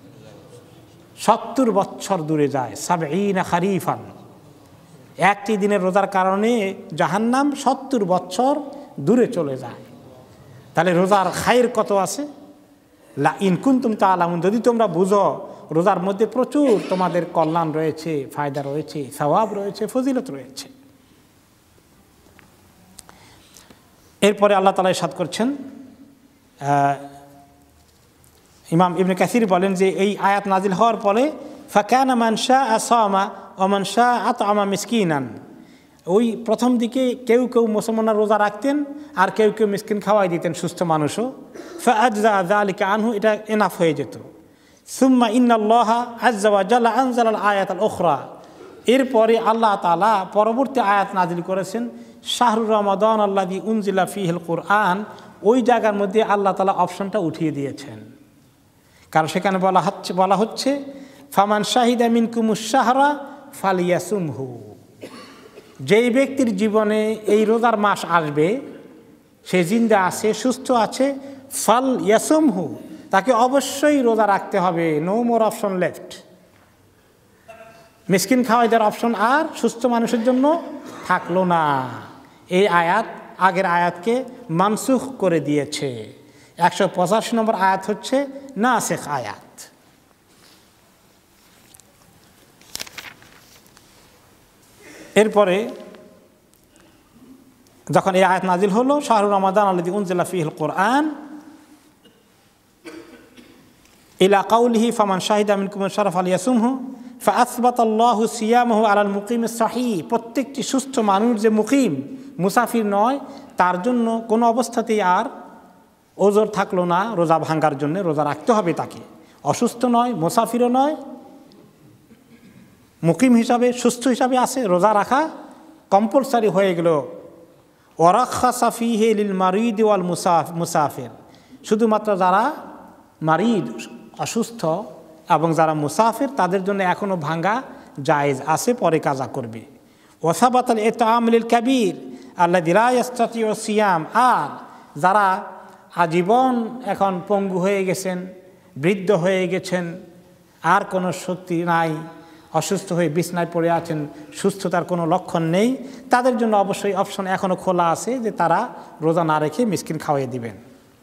70 বছর দূরে যায়, 70 খারিফান। একটি দিনের রোজার কারণে জাহান্নাম 70 বছর দূরে চলে যায়। তাহলে রোজার খায়ের কত আছে? লা ইন কুনতুম তা'লামুন, যদি তোমরা বুঝো রোজার মধ্যে প্রচুর তোমাদের কল্যাণ রয়েছে, ফায়দা রয়েছে, সওয়াব রয়েছে, ফজিলত রয়েছে। এরপরে আল্লাহ তাআলা ইরশাদ করছেন, ইমাম ইবনে কাসির বলেন যে এই আয়াত নাজিল হওয়ার পরে ফাকানা মান শাআ সামা ওয়া মান শাআ আতআমা মিসকিনান, ওই প্রথম দিকে কেউ কেউ মুসলমানরা রোজা রাখতেন আর কেউ কেউ মিসকিন খাওয়াই দিতেন সুস্থ মানুষও। ফাআজজা যালিকা আনহু, এটা এনাফ হয়ে যেত। সুম্মা ইন্নাল্লাহা আযজা ওয়া জাল্লা আনজালাল আয়াতাল উখরা, এরপরে আল্লাহ তাআলা পরবর্তী আয়াত নাজিল করেছেন শাহরুর রমাদান আল্লাযী উনজিলা ফীহিল কুরআন, ওই জায়গার মধ্যে আল্লাহ তাআলা অপশনটা উঠিয়ে দিয়েছেন। কারণ সেখানে বলা হচ্ছে ফামান শাহিদা মিনকুমুশ শাহরা ফালিয়াসুমহু, যেই ব্যক্তির জীবনে এই রোজার মাস আসবে, সে জিন্দা আছে, সুস্থ আছে, ফাল ইয়াসুমহু, তাকে অবশ্যই রোজা রাখতে হবে। No more option left. মিসকিন খাওয়াই দেওয়ার অপশন আর সুস্থ মানুষের জন্য থাকলো না। এই আয়াত আগের আয়াতকে মানসুখ করে দিয়েছে। 185 নম্বর আয়াত হচ্ছে নাসিখ আয়াত। এরপরে যখন এই আয়াত নাজিল হলো শাহরুর রমাদান আল্লাযী উনজিলা ফীহিল কুরআন ইলা কাউলিহি ফামান শাহিদা মিনকুম শাহরা ফালিয়াসুমহু ফাআসবাতাল্লাহু সিয়ামাহু আলাল মুকিমিস সহিহ, প্রত্যেকটি সুস্থ মানুষ যে মুকিম, মুসাফির নয়, তার জন্য কোনো অবস্থাতেই আর ওজর থাকলো না রোজা ভাঙ্গার জন্য, রোজা রাখতে হবে তাকে। অসুস্থ নয়, মুসাফিরও নয়, মুকিম হিসাবে সুস্থ হিসাবে আছে, রোজা রাখা কম্পালসারি হয়ে গেল। ওয়ারাখাসা ফীহি লিল মারিদ ওয়াল মুসাফির, শুধুমাত্র যারা মারিদ অসুস্থ এবং যারা মুসাফির তাদের জন্য এখনও ভাঙ্গা জায়েজ আছে, পরে কাজা করবে। ওয়াসাবাতাল ইতআম লিল কাবীর আল্লাযী লা ইস্তাতিউ সিয়াম, আর যারা আজীবন এখন পঙ্গু হয়ে গেছেন, বৃদ্ধ হয়ে গেছেন, আর কোনো শক্তি নাই, অসুস্থ হয়ে বিছনায় পড়ে আছেন, সুস্থতার কোনো লক্ষণ নেই, তাদের জন্য অবশ্যই অপশন এখনও খোলা আছে যে তারা রোজা না রেখে মিসকিন খাওয়াই দিবেন।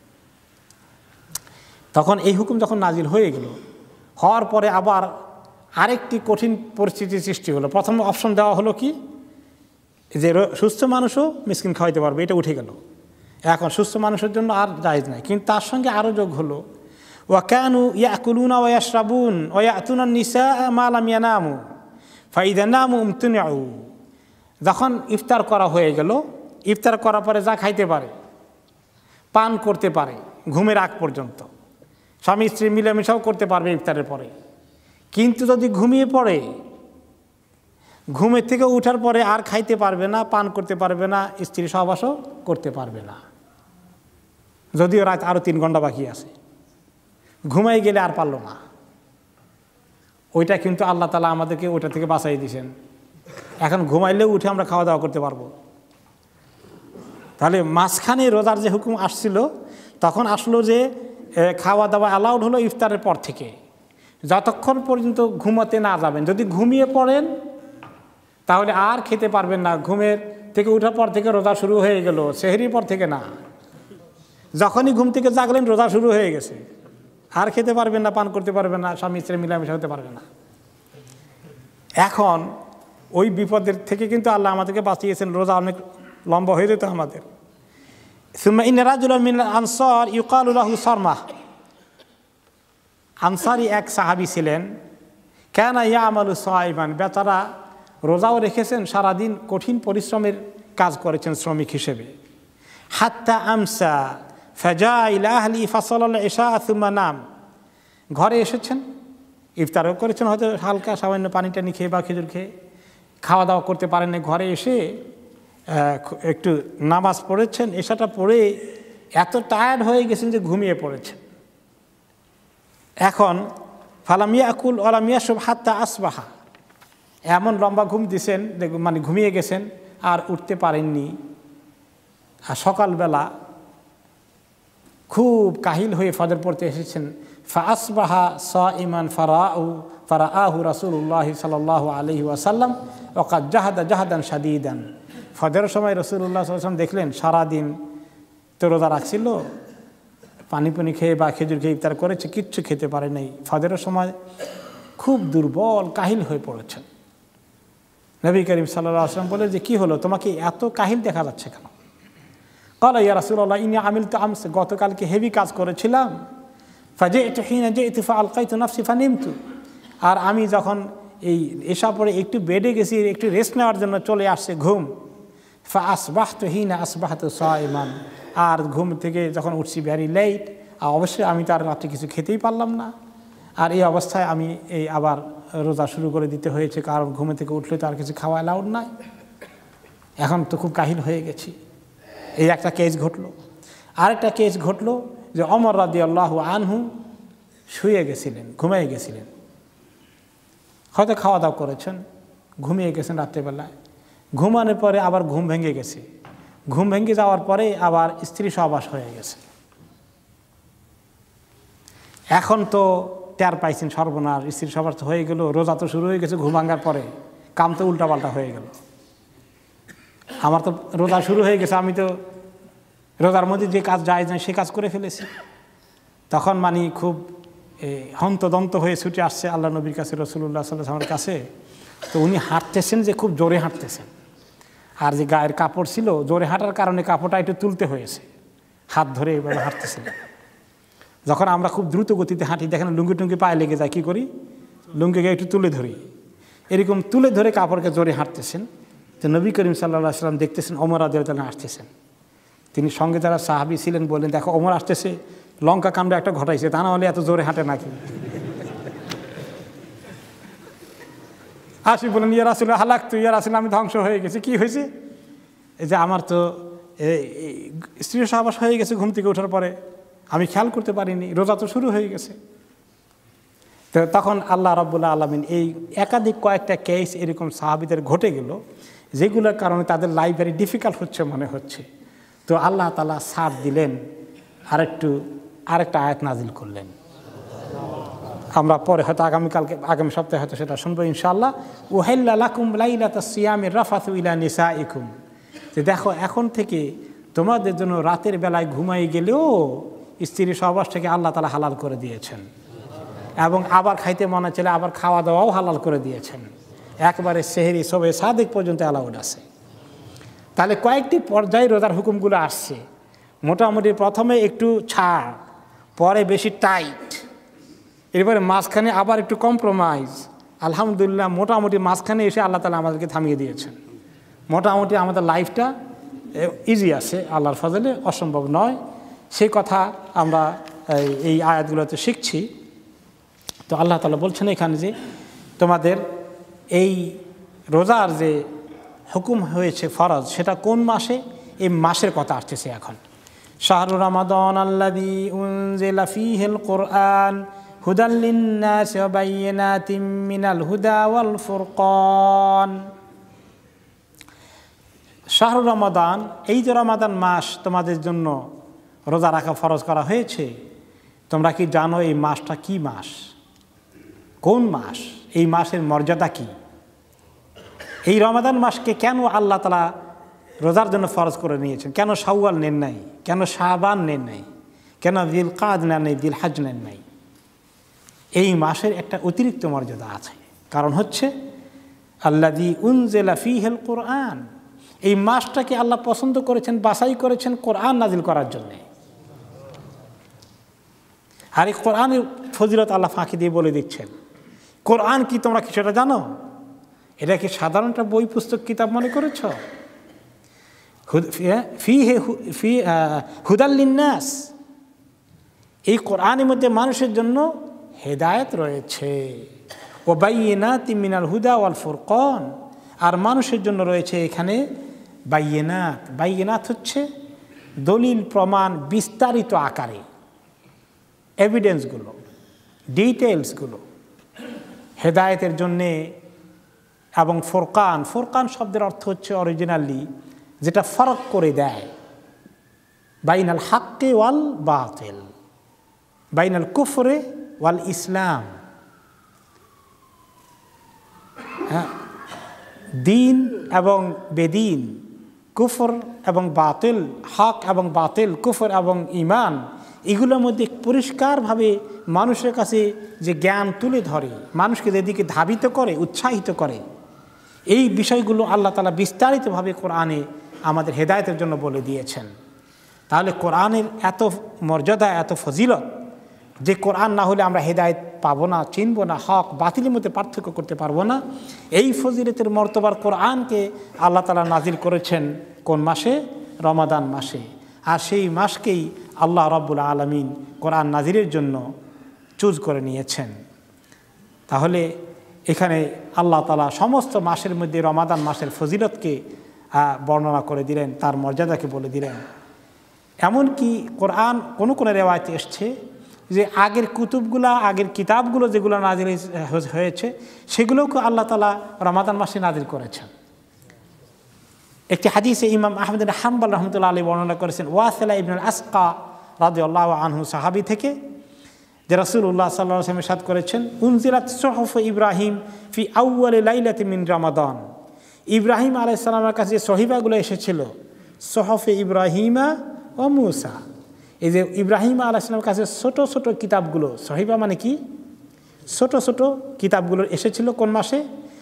তখন এই হুকুম যখন নাজিল হয়ে গেল, হওয়ার পরে আবার আরেকটি কঠিন পরিস্থিতির সৃষ্টি হলো। প্রথম অপশন দেওয়া হলো কি, যে সুস্থ মানুষও মিসকিন খাওয়াইতে পারবে, এটা উঠে গেল। এখন সুস্থ মানুষের জন্য আর জায়েজ নাই, কিন্তু তার সঙ্গে আরও যোগ হলো ওয়াকানু ইয়াকুলুনা ওয়া ইয়াশরাবুন ওয়া ইয়াতুনা নিসাআ মা লাম ইয়ানামু ফাইদা নামু উমতুনিউ। যখন ইফতার করা হয়ে গেল, ইফতার করার পরে যা খাইতে পারে, পান করতে পারে ঘুমের আগ পর্যন্ত, স্বামী স্ত্রী মিলেমিশাও করতে পারবে ইফতারের পরে, কিন্তু যদি ঘুমিয়ে পড়ে, ঘুমের থেকে উঠার পরে আর খাইতে পারবে না, পান করতে পারবে না, স্ত্রী সহবাসও করতে পারবে না, যদিও রাত আরও 3 ঘন্টা বাকি আছে, ঘুমাই গেলে আর পারল না। ওইটা কিন্তু আল্লাহ তাআলা আমাদেরকে ওইটা থেকে বাঁচাই দিয়েছেন। এখন ঘুমাইলেও উঠে আমরা খাওয়া দাওয়া করতে পারবো। তাহলে মাঝখানে রোজার যে হুকুম আসছিল, তখন আসলো যে খাওয়া দাওয়া অ্যালাউড হলো ইফতারের পর থেকে, যতক্ষণ পর্যন্ত ঘুমাতে না যাবেন। যদি ঘুমিয়ে পড়েন তাহলে আর খেতে পারবেন না, ঘুমের থেকে উঠার পর থেকে রোজা শুরু হয়ে গেল, সেহরির পর থেকে না, যখনই ঘুম থেকে জাগলেন রোজা শুরু হয়ে গেছে, আর খেতে পারবেন না, পান করতে পারবেন না, স্বামী স্ত্রী মিলামেশা হতে পারবে না। এখন ওই বিপদের থেকে কিন্তু আল্লাহ আমাদেরকে বাঁচিয়েছেন, রোজা অনেক লম্বা হয়ে যেত আমাদের। সুম্মা ইন্না রাজুলান মিনাল আনসার ইউকালু লাহু সারমাহ, আনসারি এক সাহাবী ছিলেন, কানা ইয়ামালু সাইমান, বেচারা রোজাও রেখেছেন, সারাদিন কঠিন পরিশ্রমের কাজ করেছেন শ্রমিক হিসেবে। হাত্তা আমসা ফাজা ইলা আহলি ফাসালাল ইশা সুম্মা নাম, ঘরে এসেছেন, ইফতারও করেছেন, হয়তো হালকা সামান্য পানি টানি খেয়ে বা খেজুর খেয়ে, খাওয়া দাওয়া করতে পারেন না, ঘরে এসে একটু নামাজ পড়েছেন, এশাটা পড়ে এত টায়ার্ড হয়ে গেছেন যে ঘুমিয়ে পড়েছেন। এখন ফালাম ইয়াকুল ওয়ালাম ইয়াশরাব হাত্তা আসবাহা, এমন লম্বা ঘুম দিছেন, মানে ঘুমিয়ে গেছেন আর উঠতে পারেননি। আর সকালবেলা খুব কাহিল হয়ে ফজর পড়তে এসেছেন। ফাআসবাহা সাইমান ফারাআহু রাসূলুল্লাহ সাল্লাল্লাহু আলাইহি ওয়াসাল্লাম ওয়া ক্বাদ জাহাদা জাহাদান শাদীদান, ফজরের সময় রাসূলুল্লাহ সাল্লাল্লাহু আলাইহি ওয়াসাল্লাম দেখলেন সারাদিন তো রোজা রাখছিল, পানি খেয়ে বা খেজুর খেয়ে ইফতার করেছে, কিচ্ছু খেতে পারে নাই, ফজরের সময় খুব দুর্বল কাহিল হয়ে পড়েছেন। নবী করিম সাল্লাল্লাহু আলাইহি ওয়াসাল্লাম বলে যে কি হলো, তোমাকে এত কাহিল দেখা যাচ্ছে কেন? ক্বালা ইয়া রাসূলুল্লাহ ইন্নী আমিলতু আমস, গতকালকে হেভি কাজ করেছিলাম, ফাজি'তু হিনা জি'তু ফাআলকাইতু নাফসি ফানিমতু, আর আমি যখন এই এশা পরে একটু বেডে গেছি, একটু রেস্ট নেওয়ার জন্য চলে আসছে ঘুম। ফাআসবাহতু হিনা আসবাহতু সাইমান, আর ঘুম থেকে যখন উঠছি ভ্যারি লেট, আর অবশ্যই আমি তো আর রাত্রে কিছু খেতেই পারলাম না, আর এই অবস্থায় আমি এই আবার রোজা শুরু করে দিতে হয়েছে, কারণ ঘুমে থেকে উঠলে তো আর কিছু খাওয়া অ্যালাউড নাই, এখন তো খুব কাহিল হয়ে গেছি। এই একটা কেস ঘটলো। আরেকটা কেস ঘটলো যে ওমর রাদিয়াল্লাহু আনহু শুয়ে গেছিলেন, ঘুমিয়ে গেছিলেন, হয়তো খাওয়া দাওয়া করেছেন, ঘুমিয়ে গেছেন রাত্রেবেলায়, ঘুমানোর পরে আবার ঘুম ভেঙে গেছে, ঘুম ভেঙে যাওয়ার পরে আবার স্ত্রী সহবাস হয়ে গেছে। এখন তো টের পাইছেন সর্বনাশ, স্ত্রী সহবাস হয়ে গেল, রোজা তো শুরু হয়ে গেছে, ঘুম ভাঙার পরে কাম তো উল্টাপাল্টা হয়ে গেল, আমার তো রোজা শুরু হয়ে গেছে, আমি তো রোজার মধ্যে যে কাজ জায়েজ নয় সে কাজ করে ফেলেছি। তখন মানে খুব হন্তদন্ত হয়ে ছুটে আসছে আল্লাহ নবীর কাছে, রাসূলুল্লাহ সাল্লাল্লাহু আলাইহি ওয়াসাল্লামের কাছে। তো উনি হাঁটতেছেন যে খুব জোরে হাঁটতেছেন, আর যে গায়ের কাপড় ছিল, জোরে হাঁটার কারণে কাপড়টা একটু তুলতে হয়েছে, হাত ধরে এভাবে হাঁটতেছিলেন। যখন আমরা খুব দ্রুত গতিতে হাঁটি, দেখেন লুঙ্গি টুঙ্গি পায়ে লেগে যায়, কী করি, লুঙ্গিকে একটু তুলে ধরি, এরকম তুলে ধরে কাপড়কে জোরে হাঁটতেছেন। তো নবী করিম সাল্লাল্লাহু আলাইহি ওয়াসাল্লাম দেখতেছেন ওমর রাদিয়াল্লাহু তাআলা আসতেছেন। তিনি সঙ্গে যারা সাহাবী ছিলেন বললেন, দেখো ওমর আসতেছে, লঙ্কা কাণ্ড একটা ঘটাইছে, তা না হলে এত জোরে হাঁটে নাকি? আসি বলেন, ইয়া রাসূল হালাক তু, ইয়া রাসূল আমি ধ্বংস হয়ে গেছি। কি হয়েছে? এই যে আমার তো স্ত্রী সহবাস হয়ে গেছে ঘুম থেকে ওঠার পরে, আমি খেয়াল করতে পারিনি, রোজা তো শুরু হয়ে গেছে। তো তখন আল্লাহ রাব্বুল আলামিন এই একাধিক কয়েকটা কেস এরকম সাহাবীদের ঘটে গেল, যেগুলোর কারণে তাদের লাইফ ভেরি ডিফিকাল্ট হচ্ছে মনে হচ্ছে। তো আল্লাহ তাআলা ছাড় দিলেন, আরেকটা আয়াত নাজিল করলেন। আমরা পরে হয়তো আগামী সপ্তাহে হয়তো সেটা শুনবো ইনশাআল্লাহ। উহিল্লা লাকুম লাইলাতাস সিয়ামির রাফাতু ইলা নিসাইকুম, যে দেখো এখন থেকে তোমাদের জন্য রাতের বেলায় ঘুমাই গেলেও স্ত্রী সহবাস থেকে আল্লাহ তাআলা হালাল করে দিয়েছেন, এবং আবার খাইতে মনে চলে আবার খাওয়া দাওয়াও হালাল করে দিয়েছেন। একবারে সেহরি সবে সাদিক পর্যন্ত অ্যালাউড আছে। তাহলে কয়েকটি পর্যায়ে রোজার হুকুমগুলো আসছে। মোটামুটি প্রথমে একটু ছাড়, পরে বেশি টাইট, এরপরে মাঝখানে আবার একটু কম্প্রোমাইজ। আলহামদুলিল্লাহ মোটামুটি মাঝখানে এসে আল্লাহ তাআলা আমাদেরকে থামিয়ে দিয়েছেন। মোটামুটি আমাদের লাইফটা ইজি আছে, আল্লাহর ফজলে অসম্ভব নয়। সেই কথা আমরা এই আয়াতগুলোতে শিখছি। তো আল্লাহ তাআলা বলছেন এখানে যে তোমাদের এই রোজার যে হুকুম হয়েছে ফরজ, সেটা কোন মাসে? এই মাসের কথা আসতেছে এখন। শাহরু রমাদান আল্লাযী উনজিলা ফীহিল কুরআন হুদাল লিন-নাসি ওয়া বায়্যিনাতিম মিনাল হুদা ওয়াল ফুরকান। শাহরু রমাদান, এই যে রমাদান মাস তোমাদের জন্য রোজা রাখা ফরজ করা হয়েছে, তোমরা কি জানো এই মাসটা কি মাস? কোন মাস? এই মাসের মর্যাদা কি? এই রমাদান মাসকে কেন আল্লাহ তাআলা রোজার জন্য ফরজ করে নিয়েছেন? কেন শাওয়াল নেন নাই? কেন শাবান নেন নাই? কেন জিলকাদ নেন নাই? জিলহজ নেন নাই? এই মাসের একটা অতিরিক্ত মর্যাদা আছে। কারণ হচ্ছে আল্লাযী উনজিলা ফীহিল কুরআন, এই মাসটাকে আল্লাহ পছন্দ করেছেন, বাছাই করেছেন কোরআন নাজিল করার জন্যে। আর এই কোরআনের ফজিলত আল্লাহ ফাঁকি দিয়ে বলে দিচ্ছেন। কোরআন কি তোমরা কি সেটা জানো? এটা কি সাধারণ একটা বই পুস্তক কিতাব মনে করেছ? হুদাল লিন-নাস, এই কোরআনের মধ্যে মানুষের জন্য হেদায়েত রয়েছে। ওয়া বায়্যিনাতিম মিনাল হুদা ওয়াল ফুরকান, আর মানুষের জন্য রয়েছে এখানে বায়্যিনাত। বায়্যিনাত হচ্ছে দলিল প্রমাণ বিস্তারিত আকারে, এভিডেন্সগুলো, ডিটেলসগুলো হেদায়েতের জন্যে। এবং ফুরকান, ফুরকান শব্দের অর্থ হচ্ছে অরিজিনালি যেটা ফারাক করে দেয় বাইনাল হাক্কি ওয়াল বাতিল, বাইনাল কুফরে ওয়াল ইসলাম। হ্যাঁ, দিন এবং বেদিন, কুফর এবং বাতিল, হক এবং বাতিল, কুফর এবং ঈমান, এগুলোর মধ্যে পরিষ্কারভাবে মানুষের কাছে যে জ্ঞান তুলে ধরে, মানুষকে যেদিকে ধাবিত করে, উৎসাহিত করে, এই বিষয়গুলো আল্লাহ তাআলা বিস্তারিতভাবে কোরআনে আমাদের হেদায়েতের জন্য বলে দিয়েছেন। তাহলে কোরআনের এত মর্যাদা, এত ফজিলত, যে কোরআন না হলে আমরা হেদায়েত পাবো না, চিনব না, হক বাতিলের মধ্যে পার্থক্য করতে পারবো না। এই ফজিলতের মর্তবার কোরআনকে আল্লাহ তাআলা নাজিল করেছেন কোন মাসে? রমাদান মাসে। আর সেই মাসকেই আল্লাহ রাব্বুল আলামিন কোরআন নাজিলের জন্য চুজ করে নিয়েছেন। তাহলে এখানে আল্লাহ তাআলা সমস্ত মাসের মধ্যে রমাদান মাসের ফজিলতকে বর্ণনা করে দিলেন, তার মর্যাদাকে বলে দিলেন। এমনকি কোরআন কোনো কোনো রেওয়ায়েতে এসছে যে আগের কুতুবগুলা, আগের কিতাবগুলো যেগুলো নাজিল হয়েছে সেগুলোকে আল্লাহ তাআলা রমাদান মাসে নাজিল করেছেন। একটি হাদিসে ইমাম আহমদ বিন হাম্বল রাহমাতুল্লাহ আলাইহি বর্ণনা করেছেন ওয়াসিলা ইবনুল আসকা রাদিয়াল্লাহু আনহু সাহাবী থেকে, যে রাসূলুল্লাহ সাল্লাল্লাহু আলাইহি ওয়াসাল্লাম ইরশাদ করেছেন উনজিলাত সুহুফ ইব্রাহিম ফি আউয়ালি লাইলাতি মিন রমাদান। ইব্রাহিম আলাইহিস সালামের কাছে যে সহিফাগুলো এসেছিল, সুহুফে ইব্রাহিমা ও মূসা, এই যে ইব্রাহিম আলাইহিস সালামের কাছে ছোট ছোট কিতাবগুলো, সহিফা মানে কি? ছোট ছোট কিতাবগুলো এসেছিল কোন মাসে?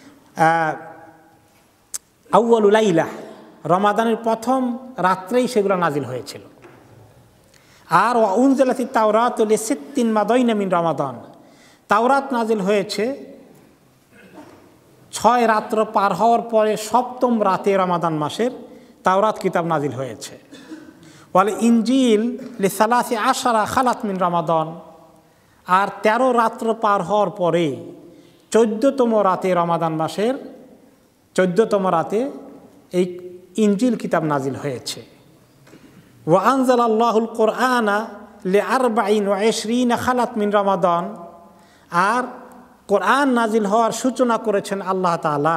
আউয়ালু লাইলা, রমাদানের প্রথম রাত্রেই সেগুলো নাজিল হয়েছিল। আর উনজিলাতি তাওরাত লিসিত্তিন মাদাইনা মিন রমাদান, তাওরাত নাজিল হয়েছে 6 রাত্র পার হওয়ার পরে 7ম রাতে রমাদান মাসের তাওরাত কিতাব নাজিল হয়েছে। ওয়াল ইনজিল লিসালাসি আশারা খালাত মিন রমাদান, আর 13 রাত্র পার হওয়ার পরে 14তম রাতে রমাদান মাসের 14তম রাতে এই ইনজিল কিতাব নাজিল হয়েছে। ওয়া আনজালাল্লাহুল কোরআনা লিআরবাইন ওয়া 20 খালাত মিন রমাদান, আর কোরআন নাজিল হওয়ার সূচনা করেছেন আল্লাহ তাআলা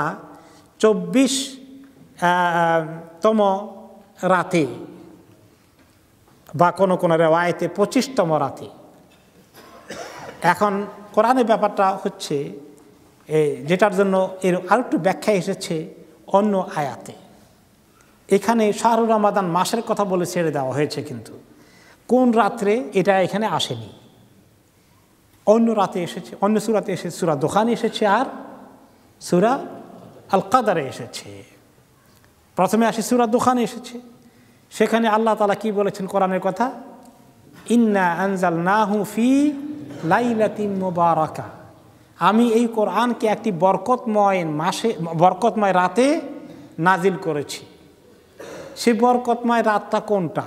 24তম রাতে, বা কোনো কোনো রেওয়ায়েতে 25তম রাতে। এখন কোরআনের ব্যাপারটা হচ্ছে যেটার জন্য এর আরেকটু ব্যাখ্যা এসেছে অন্য আয়াতে। এখানে শাহরুর রমাদান মাসের কথা বলে ছেড়ে দেওয়া হয়েছে, কিন্তু কোন রাত্রে এটা এখানে আসেনি, অন্য রাতে এসেছে, অন্য সূরাতে এসেছে, সূরা দুখানে এসেছে আর সূরা আল কাদারে এসেছে। প্রথমে আসে সূরা দুখানে এসেছে, সেখানে আল্লাহ তাআলা কি বলেছেন কোরআনের কথা, ইন্না আনজালনাহু ফি লাইলাতিন মুবারাকা, আমি এই কোরআনকে একটি বরকতময় মাসে, বরকতময় রাতে নাজিল করেছি। সেই বরকতময় রাতটা কোনটা?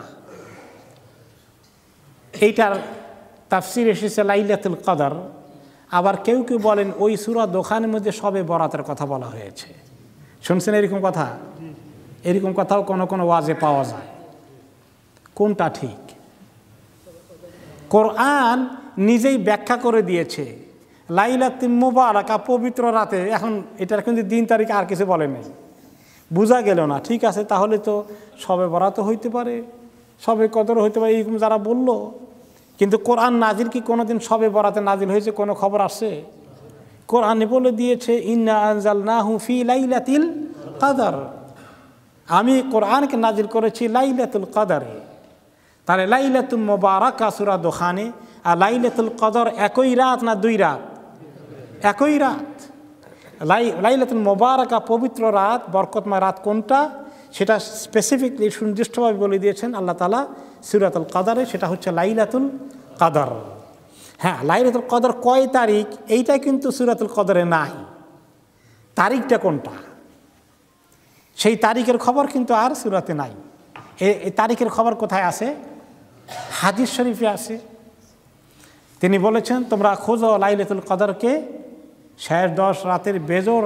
এইটার তাফসির এসেছে লাইলাতুল কদর। আবার কেউ কেউ বলেন ওই সূরা দোখানের মধ্যে সবে বরাতের কথা বলা হয়েছে। শুনছেন এরকম কথা? এরকম কথাও কোনো কোনো ওয়াজে পাওয়া যায়। কোনটা ঠিক? কোরআন নিজেই ব্যাখ্যা করে দিয়েছে লাইলাতুল মুবারাকা, পবিত্র রাতে। এখন এটার কিন্তু দিন তারিখ আর কিছু বলে নেই, বোঝা গেল না। ঠিক আছে, তাহলে তো সবে বরাতও হইতে পারে, সবে কদর হইতে পারে, এরকম যারা বলল। কিন্তু কোরআন নাজিল কি কোনোদিন সবে বরাতে নাজিল হয়েছে কোনো খবর আসছে? কোরআনে বলে দিয়েছে ইন্না আনজালনাহু ফি লাইলাতিল কদর, আমি কোরআনকে নাজিল করেছি লাইলাতুল কদরে। তাহলে লাইলাতুল মুবারাকা সূরা দুখানে আর লাইলাতুল কদর একই রাত না 2 রাত? একই রাত। লাইলাতুল মুবারাকা পবিত্র রাত, বরকতময় রাত কোনটা সেটা স্পেসিফিকলি সুনির্দিষ্টভাবে বলে দিয়েছেন আল্লাহ তাআলা সূরাতুল কদরে, সেটা হচ্ছে লাইলাতুল কদর। হ্যাঁ, লাইলাতুল কদর কয় তারিখ এইটা কিন্তু সূরাতুল কদরে নাই। তারিখটা কোনটা সেই তারিখের খবর কিন্তু আর সূরাতে নাই। এই তারিখের খবর কোথায় আছে? হাদিস শরীফে আছে। তিনি বলেছেন তোমরা খোঁজো লাইলাতুল কদরকে শেষ 10 রাতের বেজোড়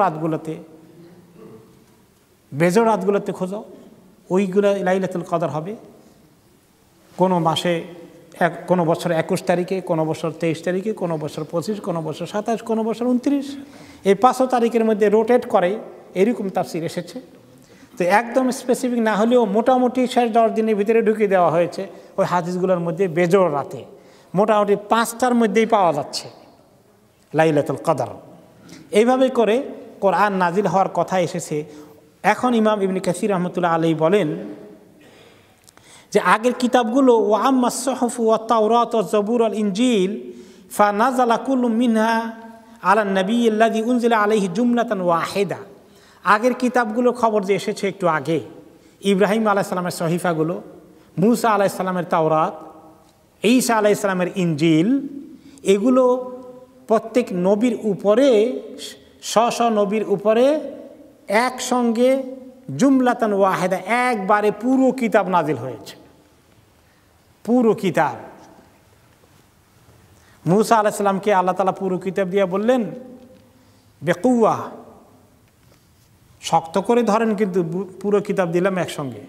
রাতগুলোতে খোঁজো, ওইগুলো লাইলাতুল কদর হবে। কোনো মাসে কোনো বছর 21 তারিখে, কোনো বছর 23 তারিখে, কোনো বছর 25, কোনো বছর 27, কোনো বছর 29, এই 5 তারিখের মধ্যে রোটেট করে, এরকম তাফসীর এসেছে। তো একদম স্পেসিফিক না হলেও মোটামুটি শেষ 10 দিনের ভিতরে ঢুকিয়ে দেওয়া হয়েছে ওই হাদিসগুলোর মধ্যে। বেজোড় রাতে মোটামুটি 5টার মধ্যেই পাওয়া যাচ্ছে লাইলাতুল কদর। এইভাবে করে কোরআন নাজিল হওয়ার কথা এসেছে। এখন ইমাম ইবনে কাসির রহমতুল্লাহ আলাইহি বলেন যে আগের কিতাবগুলো ওয়া আম্মাস সুহুফ ওয়া তাওরাত ওয়া জাবুর ওয়াল ইনজিল ফানাজালা কুল্লু মিনহা আলা নবী আল্লাযী উনজিলা আলাইহি জুমলাতান ওয়াহিদা, আগের কিতাবগুলো খবর যে এসেছে একটু আগে, ইব্রাহিম আলাইহিস সালামের সহিফাগুলো, মূসা আলাইহিস সালামের তাওরাত, ঈসা আলাইহিস সালামের ইনজিল, এগুলো প্রত্যেক নবীর উপরে স্ব নবীর উপরে একসঙ্গে জুমলাতান ওয়াহিদা একবারে পুরো কিতাব নাজিল হয়েছে। পুরো কিতাব মূসা আলাইহিস সালামকে আল্লাহ তাআলা পুরো কিতাব দিয়ে বললেন বেকুয়া, শক্ত করে ধরেন, কিন্তু পুরো কিতাব দিলাম একসঙ্গে।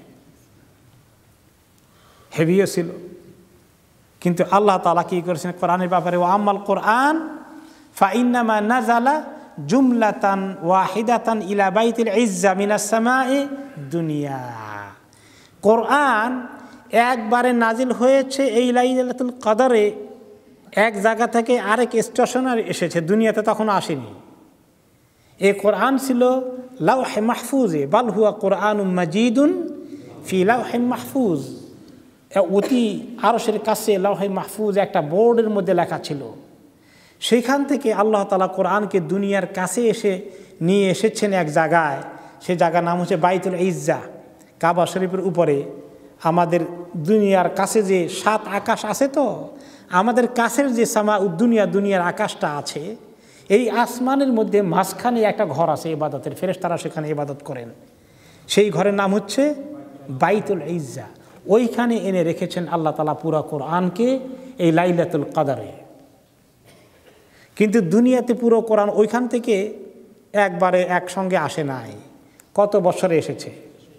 হেভিও ছিল, কিন্তু আল্লাহ তাআলা কি করেছেন কোরআনের ব্যাপারে, ও আম্মাল কোরআন ফাইন্নামা নাজালা জুমলাতান ওয়াহিদাতান ইলা বাইতিল ইজ্জা মিনাস সামাই দুনিয়া, কোরআন একবারে নাজিল হয়েছে এই লাইলাতুল কদরে, এক জায়গা থেকে আরেক স্টেশনে এসেছে, দুনিয়াতে তখন আসেনি। এই কোরআন ছিল লাওহে মাহফুজে, বাল হুয়া কোরআনুম মাজিদুন ফি লাওহে মাহফুজ, অতি আরশের কাছে লাওহে মাহফুজ একটা বোর্ডের মধ্যে লেখা ছিল। সেইখান থেকে আল্লাহ তাআলা কোরআনকে দুনিয়ার কাছে এসে নিয়ে এসেছেন এক জায়গায়, সেই জায়গার নাম হচ্ছে বাইতুল ইজ্জা, কাবা শরীফের উপরে। আমাদের দুনিয়ার কাছে যে 7 আকাশ আছে, তো আমাদের কাছের যে সামা দুনিয়ার আকাশটা আছে, এই আসমানের মধ্যে মাঝখানে একটা ঘর আছে ইবাদতের, ফেরেশতারা সেখানে ইবাদত করেন। সেই ঘরের নাম হচ্ছে বাইতুল ইজ্জা। ওইখানে এনে রেখেছেন আল্লাহ তাআলা পুরা কোরআনকে এই লাইলাতুল কদরে। কিন্তু দুনিয়াতে পুরো কোরআন ওইখান থেকে একবারে একসঙ্গে আসে নাই। কত বছরে এসেছে?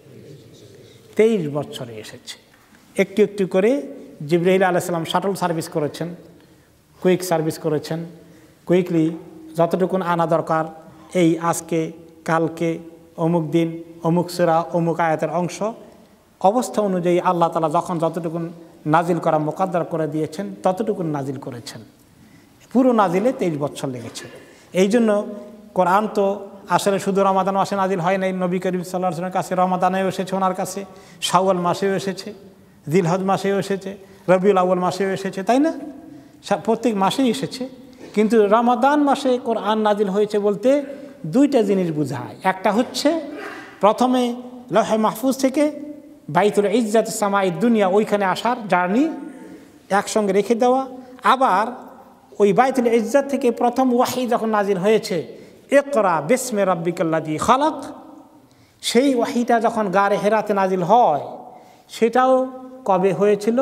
23 বছরে এসেছে। একটু একটু করে জিবরাইল আলাইহিস সালাম শাটল সার্ভিস করেছেন, কুইক সার্ভিস করেছেন। কুইকলি যতটুকুন আনা দরকার, এই আজকে কালকে অমুক দিন অমুক সূরা অমুক আয়াতের অংশ অবস্থা অনুযায়ী আল্লাহ তাআলা যখন যতটুকুন নাজিল করা মোকাদ্দার করে দিয়েছেন ততটুকুন নাজিল করেছেন। পুরো নাজিলে 23 বছর লেগেছে। এই জন্য কোরআন তো আসলে শুধু রমাদান মাসে নাজিল হয় নাই। নবী করিম সাল্লাল্লাহু আলাইহি ওয়াসাল্লামের কাছে রমাদানেও এসেছে, ওনার কাছে শাওয়াল মাসেও এসেছে, জিলহজ মাসেও এসেছে, রবিউল আউয়াল মাসেও এসেছে, তাই না? প্রত্যেক মাসেই এসেছে। কিন্তু রমাদান মাসে কোরআন নাজিল হয়েছে বলতে দুইটা জিনিস বোঝায়। একটা হচ্ছে প্রথমে লৌহে মাহফুজ থেকে বাইতুল ইজ্জাত সামাই দুনিয়া ওইখানে আসার জার্নি একসঙ্গে রেখে দেওয়া। আবার ওই বাইতুল ইজ্জাত থেকে প্রথম ওয়াহি যখন নাজিল হয়েছে, ইকরা বিসমে রাব্বিকাল্লাযী খালাক, সেই ওয়াহিটা যখন গারে হেরাতে নাজিল হয় সেটাও কবে হয়েছিল?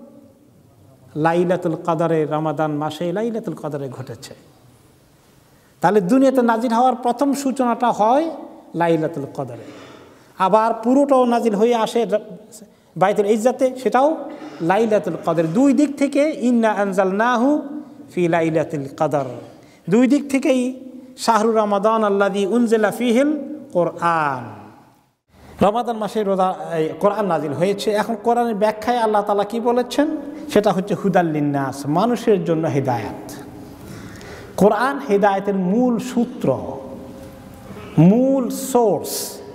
লাইলাতুল কদরে, রমাদান মাসে লাইলাতুল কদরে ঘটেছে। তাহলে দুনিয়াতে নাজিল হওয়ার প্রথম সূচনাটা হয় লাইলাতুল কদরে। আবার পুরোটাও নাজিল হয়ে আসে বাইতুল ইজ্জাতে, সেটাও লাইলাতুল কদর। দুই দিক থেকে ইন্না আনজালনাহু ফি লাইলাতুল কদর, দুই দিক থেকেই শাহরু রমাদান আল্লাযী উনজিলা ফীহিল কোরআন, রমাদান মাসে রোজা কোরআন নাজিল হয়েছে। এখন কোরআনের ব্যাখ্যায় আল্লাহ তাআলা কি বলেছেন? সেটা হচ্ছে হুদাল লিন্নাস, মানুষের জন্য হেদায়েত। কোরআন হেদায়েতের মূল সূত্র, মূল সোর্স,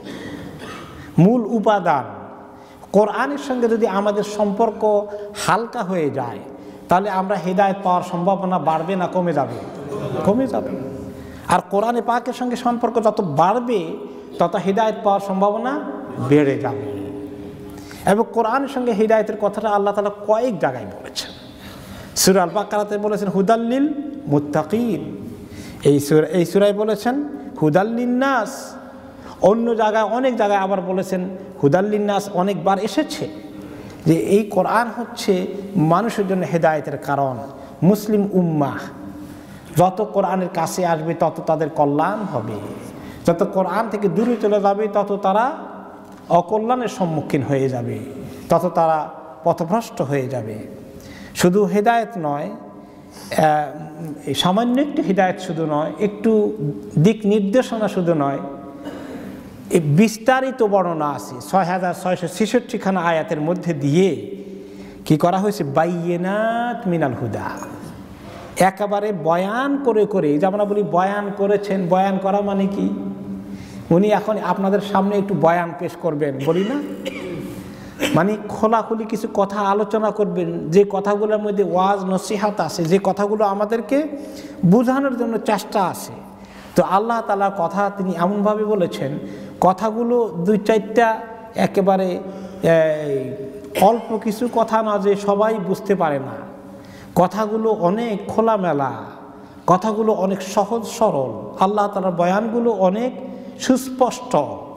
মূল উপাদান। কোরআনের সঙ্গে যদি আমাদের সম্পর্ক হালকা হয়ে যায় তাহলে আমরা হেদায়েত পাওয়ার সম্ভাবনা বাড়বে না কমে যাবে? কমে যাবে। আর কোরআনে পাকের সঙ্গে সম্পর্ক যত বাড়বে তত হেদায়েত পাওয়ার সম্ভাবনা বেড়ে যাবে। এবং কোরআনের সঙ্গে হেদায়েতের কথাটা আল্লাহ তাআলা কয়েক জায়গায় বলেছেন। সূরা আল বাকারাতে বলেছেন হুদাল্লিল মুত্তাকিন, এই সূরায় বলেছেন হুদাল্লিন নাস, অন্য জায়গায় অনেক জায়গায় আবার বলেছেন হুদাল্লিন নাস। অনেকবার এসেছে যে এই কোরআন হচ্ছে মানুষের জন্য হেদায়েতের কারণ। মুসলিম উম্মাহ যত কোরআনের কাছে আসবে তত তাদের কল্যাণ হবে, যত কোরআন থেকে দূরে চলে যাবে তত তারা অকল্যাণের সম্মুখীন হয়ে যাবে, তত তারা পথভ্রষ্ট হয়ে যাবে। শুধু হেদায়েত নয়, সামান্য একটু হেদায়েত শুধু নয়, একটু দিক নির্দেশনা শুধু নয়, এই বিস্তারিত বর্ণনা আছে 6666খানা আয়াতের মধ্যে দিয়ে কি করা হয়েছে? বাইয়িনাত মিনাল হুদা, একেবারে বয়ান করে করে, যে আমরা বলি বয়ান করেছেন। বয়ান করা মানে কি? উনি এখন আপনাদের সামনে একটু বয়ান পেশ করবেন, বলি না? মানে খোলাখুলি কিছু কথা আলোচনা করবেন, যে কথাগুলোর মধ্যে ওয়াজ নসিহাত আছে, যে কথাগুলো আমাদেরকে বোঝানোর জন্য চেষ্টা আছে। তো আল্লাহ তাআলার কথা তিনি এমনভাবে বলেছেন, কথাগুলো দুই চারটা একেবারে অল্প কিছু কথা না যে সবাই বুঝতে পারে না। কথাগুলো অনেক খোলামেলা, কথাগুলো অনেক সহজ সরল। আল্লাহ তাআলার বয়ানগুলো অনেক সুস্পষ্ট,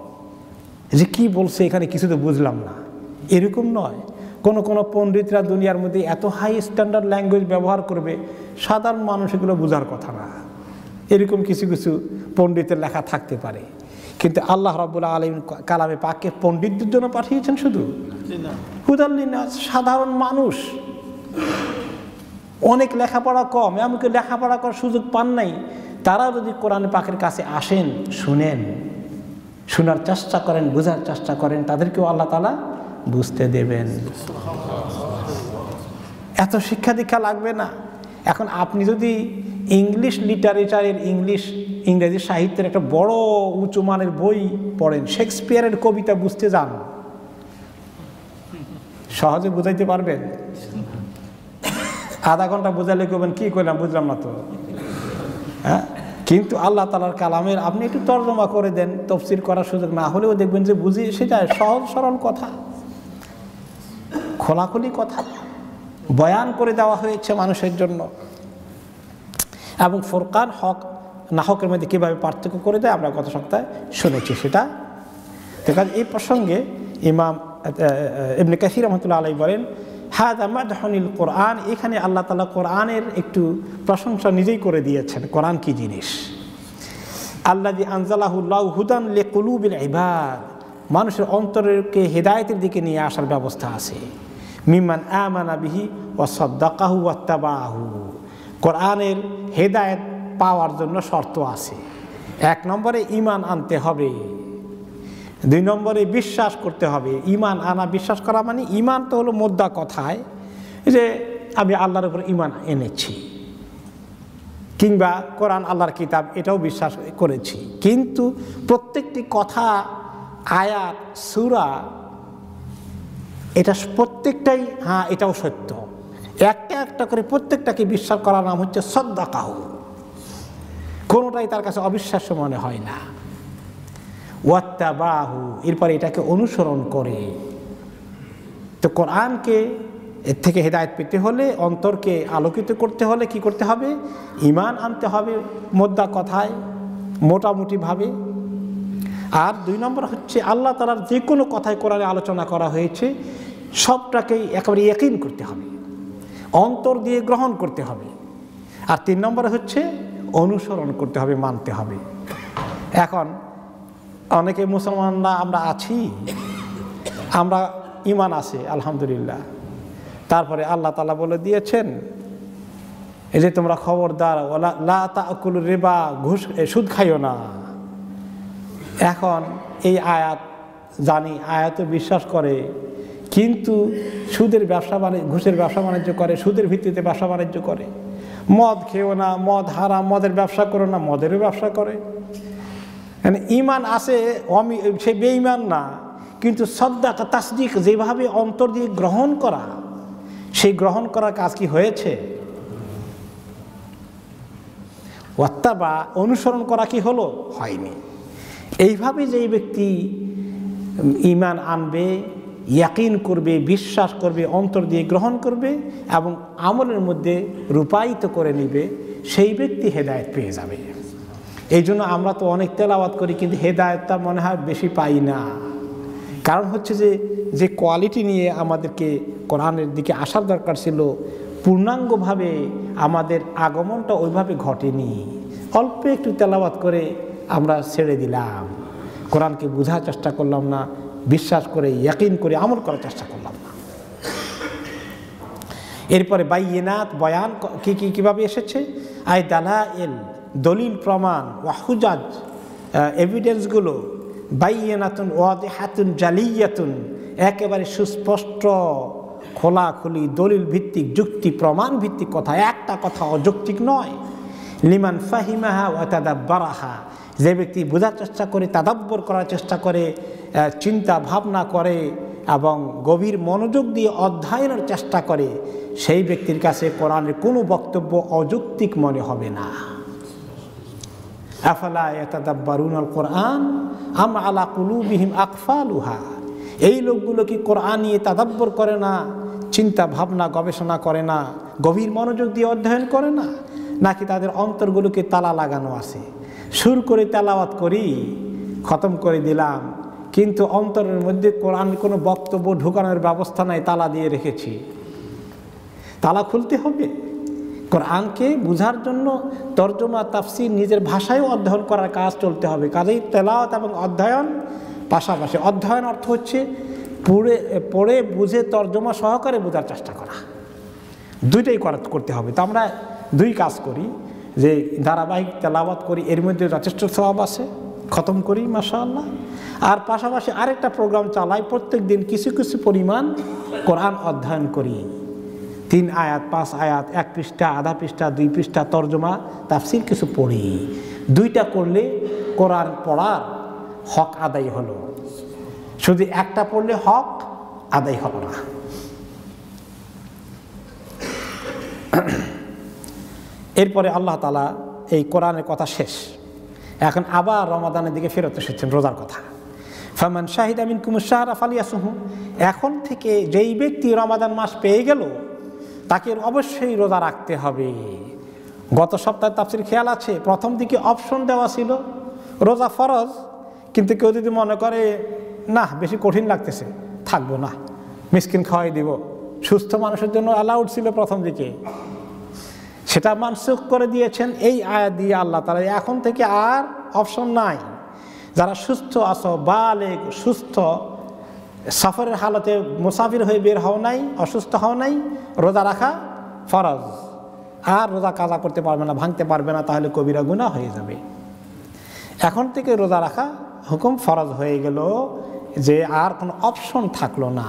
যে কি বলছে এখানে কিছু তো বুঝলাম না, এরকম নয়। কোন কোন পণ্ডিতরা দুনিয়ার মধ্যে এত হাই স্ট্যান্ডার্ড ল্যাঙ্গুয়েজ ব্যবহার করবে, সাধারণ মানুষ এগুলো বোঝার কথা না। এরকম কিছু কিছু পণ্ডিতের লেখা থাকতে পারে, কিন্তু আল্লাহ রাব্বুল আলামিন কালামে পাককে পণ্ডিতদের জন্য পাঠিয়েছেন শুধু? হুদাল লিন্নাস, সাধারণ মানুষ, অনেক লেখাপড়া কম, এমনকি লেখাপড়া করার সুযোগ পান নাই, তারা যদি কোরআন পাকের কাছে আসেন, শুনেন, শোনার চেষ্টা করেন, বোঝার চেষ্টা করেন, তাদেরকেও আল্লাহ তাআলা বুঝতে দেবেন। এত শিক্ষা দীক্ষা লাগবে না। এখন আপনি যদি ইংলিশ লিটারেচারের, ইংরেজি সাহিত্যের একটা বড় উঁচু মানের বই পড়েন, শেক্সপিয়ারের কবিতা বুঝতে যান, সহজে বুঝাইতে পারবেন? আধা ঘন্টা বোঝালে করবেন কি করলাম, বুঝলাম না তো। হ্যাঁ, কিন্তু আল্লাহ তাআলার কালামের আপনি একটু তর্জমা করে দেন, তাফসীর করার সুযোগ না হলেও দেখবেন যে বুঝি, সেটা সহজ সরল কথা, খোলাখুলি কথা বয়ান করে দেওয়া হয়েছে মানুষের জন্য। এবং ফুরকান, হক নাহকের মধ্যে কীভাবে পার্থক্য করে দেয় আমরা গত সপ্তাহে শুনেছি সেটা। তো কাজে এই প্রসঙ্গে ইমাম ইবনে কাসির রহমতুল্লাহ আলাইহি বলেন হাযা মাদহুনিল কোরআন, এখানে আল্লাহ তাআলা কোরআনের একটু প্রশংসা নিজেই করে দিয়েছেন। কোরআন কি জিনিস? আল্লাযী আনজালাহুল্লাহু হুদান লিকুলুবিল ইবাদ, মানুষের অন্তরকে হেদায়েতের দিকে নিয়ে আসার ব্যবস্থা আছে। মিম্মান আমানা বিহি ওয়া সাদ্দাকাহু ওয়াত্তাবাহু, কোরআনের হেদায়েত পাওয়ার জন্য শর্ত আছে। 1 নম্বরে ঈমান আনতে হবে, 2 নম্বরে বিশ্বাস করতে হবে। ঈমান আনা, বিশ্বাস করা মানে ঈমান তো হলো মোদ্দা কথায় যে আমি আল্লাহর উপর ঈমান এনেছি, কিংবা কোরআন আল্লাহর কিতাব এটাও বিশ্বাস করেছি। কিন্তু প্রত্যেকটি কথা, আয়াত, সূরা এটা প্রত্যেকটাই হ্যাঁ এটাও সত্য, একটা একটা করে প্রত্যেকটাকে বিশ্বাস করার নাম হচ্ছে সাদ্দাকাহু। কোনোটাই তার কাছে অবিশ্বাস্য মনে হয় না। ওয়াত্তাবাহু, এরপরে এটাকে অনুসরণ করে। তো কোরআনকে এর থেকে হেদায়েত পেতে হলে, অন্তরকে আলোকিত করতে হলে কি করতে হবে? ঈমান আনতে হবে মোদ্দা কথায়, মোটামুটিভাবে। আর 2 নম্বর হচ্ছে আল্লাহ তাআলার যে কোনো কথায় কোরআনে আলোচনা করা হয়েছে সবটাকেই একেবারে ইয়াকিন করতে হবে, অন্তর দিয়ে গ্রহণ করতে হবে। আর 3 নম্বরে হচ্ছে অনুসরণ করতে হবে, মানতে হবে। এখন অনেকে মুসলমানরা আমরা আছি, আমরা ঈমান আছে আলহামদুলিল্লাহ, তারপরে আল্লাহ তাআলা বলে দিয়েছেন এই যে তোমরা খবরদার ওয়ালা লা তাকুলুর রিবা, ঘুষ সুদ খাইও না। এখন এই আয়াত জানি, আয়াতে বিশ্বাস করে, কিন্তু সুদের ব্যবসা বাণিজ্য, ঘুষের ব্যবসা বাণিজ্য করে, সুদের ভিত্তিতে ব্যবসা বাণিজ্য করে। মদ খেও না, মদ হারাম, মদের ব্যবসা করো না, মদেরও ব্যবসা করে। মানে ঈমান আছে, সে বেঈমান না, কিন্তু সাদ্দাক তাসদিক যেভাবে অন্তর দিয়ে গ্রহণ করা, সেই গ্রহণ করার কাজ কি হয়েছে? ওয়াত্তাবা, অনুসরণ করা কি হলো? হয়নি। এইভাবে যেই ব্যক্তি ঈমান আনবে, ইয়াকিন করবে, বিশ্বাস করবে, অন্তর দিয়ে গ্রহণ করবে এবং আমলের মধ্যে রূপায়িত করে নেবে, সেই ব্যক্তি হেদায়েত পেয়ে যাবে। এই জন্য আমরা তো অনেক তেলাওয়াত করি, কিন্তু হেদায়েতটা মনে হয় বেশি পাই না। কারণ হচ্ছে যে কোয়ালিটি নিয়ে আমাদেরকে কোরআনের দিকে আসার দরকার ছিল, পূর্ণাঙ্গভাবে আমাদের আগমনটা ওইভাবে ঘটেনি। অল্প একটু তেলাওয়াত করে আমরা ছেড়ে দিলাম, কোরআনকে বোঝার চেষ্টা করলাম না, বিশ্বাস করে ইয়াকিন করে আমল করার চেষ্টা করলাম না। এরপরে বাইয়িনাত, বয়ান কীভাবে এসেছে? আই দালাইল, দলিল প্রমাণ, ওয়া হুজাজ, এভিডেন্সগুলো বাইয়িনাতুন ওয়াদিহাতুন জালিয়াতুন, একেবারে সুস্পষ্ট, খোলাখুলি, দলিল ভিত্তিক, যুক্তি প্রমাণ ভিত্তিক কথা, একটা কথা অযৌক্তিক নয়। লিমান ফাহিমাহা ওয়া তাদাব্বারাহা, যে ব্যক্তি বোঝার চেষ্টা করে, তাদাব্বর করার চেষ্টা করে, চিন্তা ভাবনা করে এবং গভীর মনোযোগ দিয়ে অধ্যয়নের চেষ্টা করে, সেই ব্যক্তির কাছে কোরআনের কোনো বক্তব্য অযৌক্তিক মনে হবে না। আফালা ইয়াতাদাব্বারুনাল কোরআন আম আলা কুলুবিহিম আকফালুহা, এই লোকগুলো কি কোরআন নিয়ে তাদাব্বর করে না, চিন্তা ভাবনা গবেষণা করে না, গভীর মনোযোগ দিয়ে অধ্যয়ন করে না, নাকি তাদের অন্তরগুলোকে তালা লাগানো আছে? সুর করে তেলাওয়াত করি, খতম করে দিলাম, কিন্তু অন্তরের মধ্যে কোরআন কোনো বক্তব্য ঢুকানোর ব্যবস্থা নাই, তালা দিয়ে রেখেছি। তালা খুলতে হবে। কোরআনকে বুঝার জন্য তর্জমা, তাফসির নিজের ভাষায় অধ্যয়ন করার কাজ চলতে হবে। কাজেই তেলাওয়াত এবং অধ্যয়ন পাশাপাশি। অধ্যয়ন অর্থ হচ্ছে পড়ে বুঝে তর্জমা সহকারে বোঝার চেষ্টা করা, দুইটাই করতে হবে। তো আমরা 2 কাজ করি, যে ধারাবাহিক তেলাওয়াত করি, এর মধ্যে যথেষ্ট সওয়াব আছে, খতম করি মাশাআল্লাহ। আর পাশাপাশি আরেকটা প্রোগ্রাম চালাই, প্রত্যেক দিন কিছু কিছু পরিমাণ কোরআন অধ্যয়ন করি। 3 আয়াত, 5 আয়াত, 1 পৃষ্ঠা, আধা পৃষ্ঠা, 2 পৃষ্ঠা তর্জমা, তাফসির কিছু পড়ি। 2টা করলে কোরআন পড়ার হক আদায় হলো। শুধু একটা পড়লে হক আদায় হলো না। এরপরে আল্লাহ তাআলা এই কোরআনের কথা শেষ, এখন আবার রমাদানের দিকে ফেরত এসেছেন, রোজার কথা। ফামান শাহিদা মিনকুমুশ শাহরা ফালিয়াসুমহু, এখন থেকে যেই ব্যক্তি রমাদান মাস পেয়ে গেল তাকে অবশ্যই রোজা রাখতে হবে। গত সপ্তাহে তাফসীর খেয়াল আছে, প্রথম দিকে অপশন দেওয়া ছিল রোজা ফরজ, কিন্তু কেউ যদি মনে করে না বেশি কঠিন লাগতেছে, থাকবো না, মিসকিন খাওয়াই দিব, সুস্থ মানুষের জন্য অ্যালাউড ছিল প্রথম দিকে, সেটা মানসুখ করে দিয়েছেন এই আয়াত দিয়ে আল্লাহ তাআলা। এখন থেকে আর অপশন নাই। যারা সুস্থ আছো, বালেগ সুস্থ, সফরের হালতে মুসাফির হয়ে বের হও নাই, অসুস্থ হও নাই, রোজা রাখা ফরজ। আর রোজা কাজা করতে পারবে না, ভাঙতে পারবে না, তাহলে কবিরা গুনাহ হয়ে যাবে। এখন থেকে রোজা রাখা হুকুম ফরজ হয়ে গেল, যে আর কোনো অপশন থাকলো না।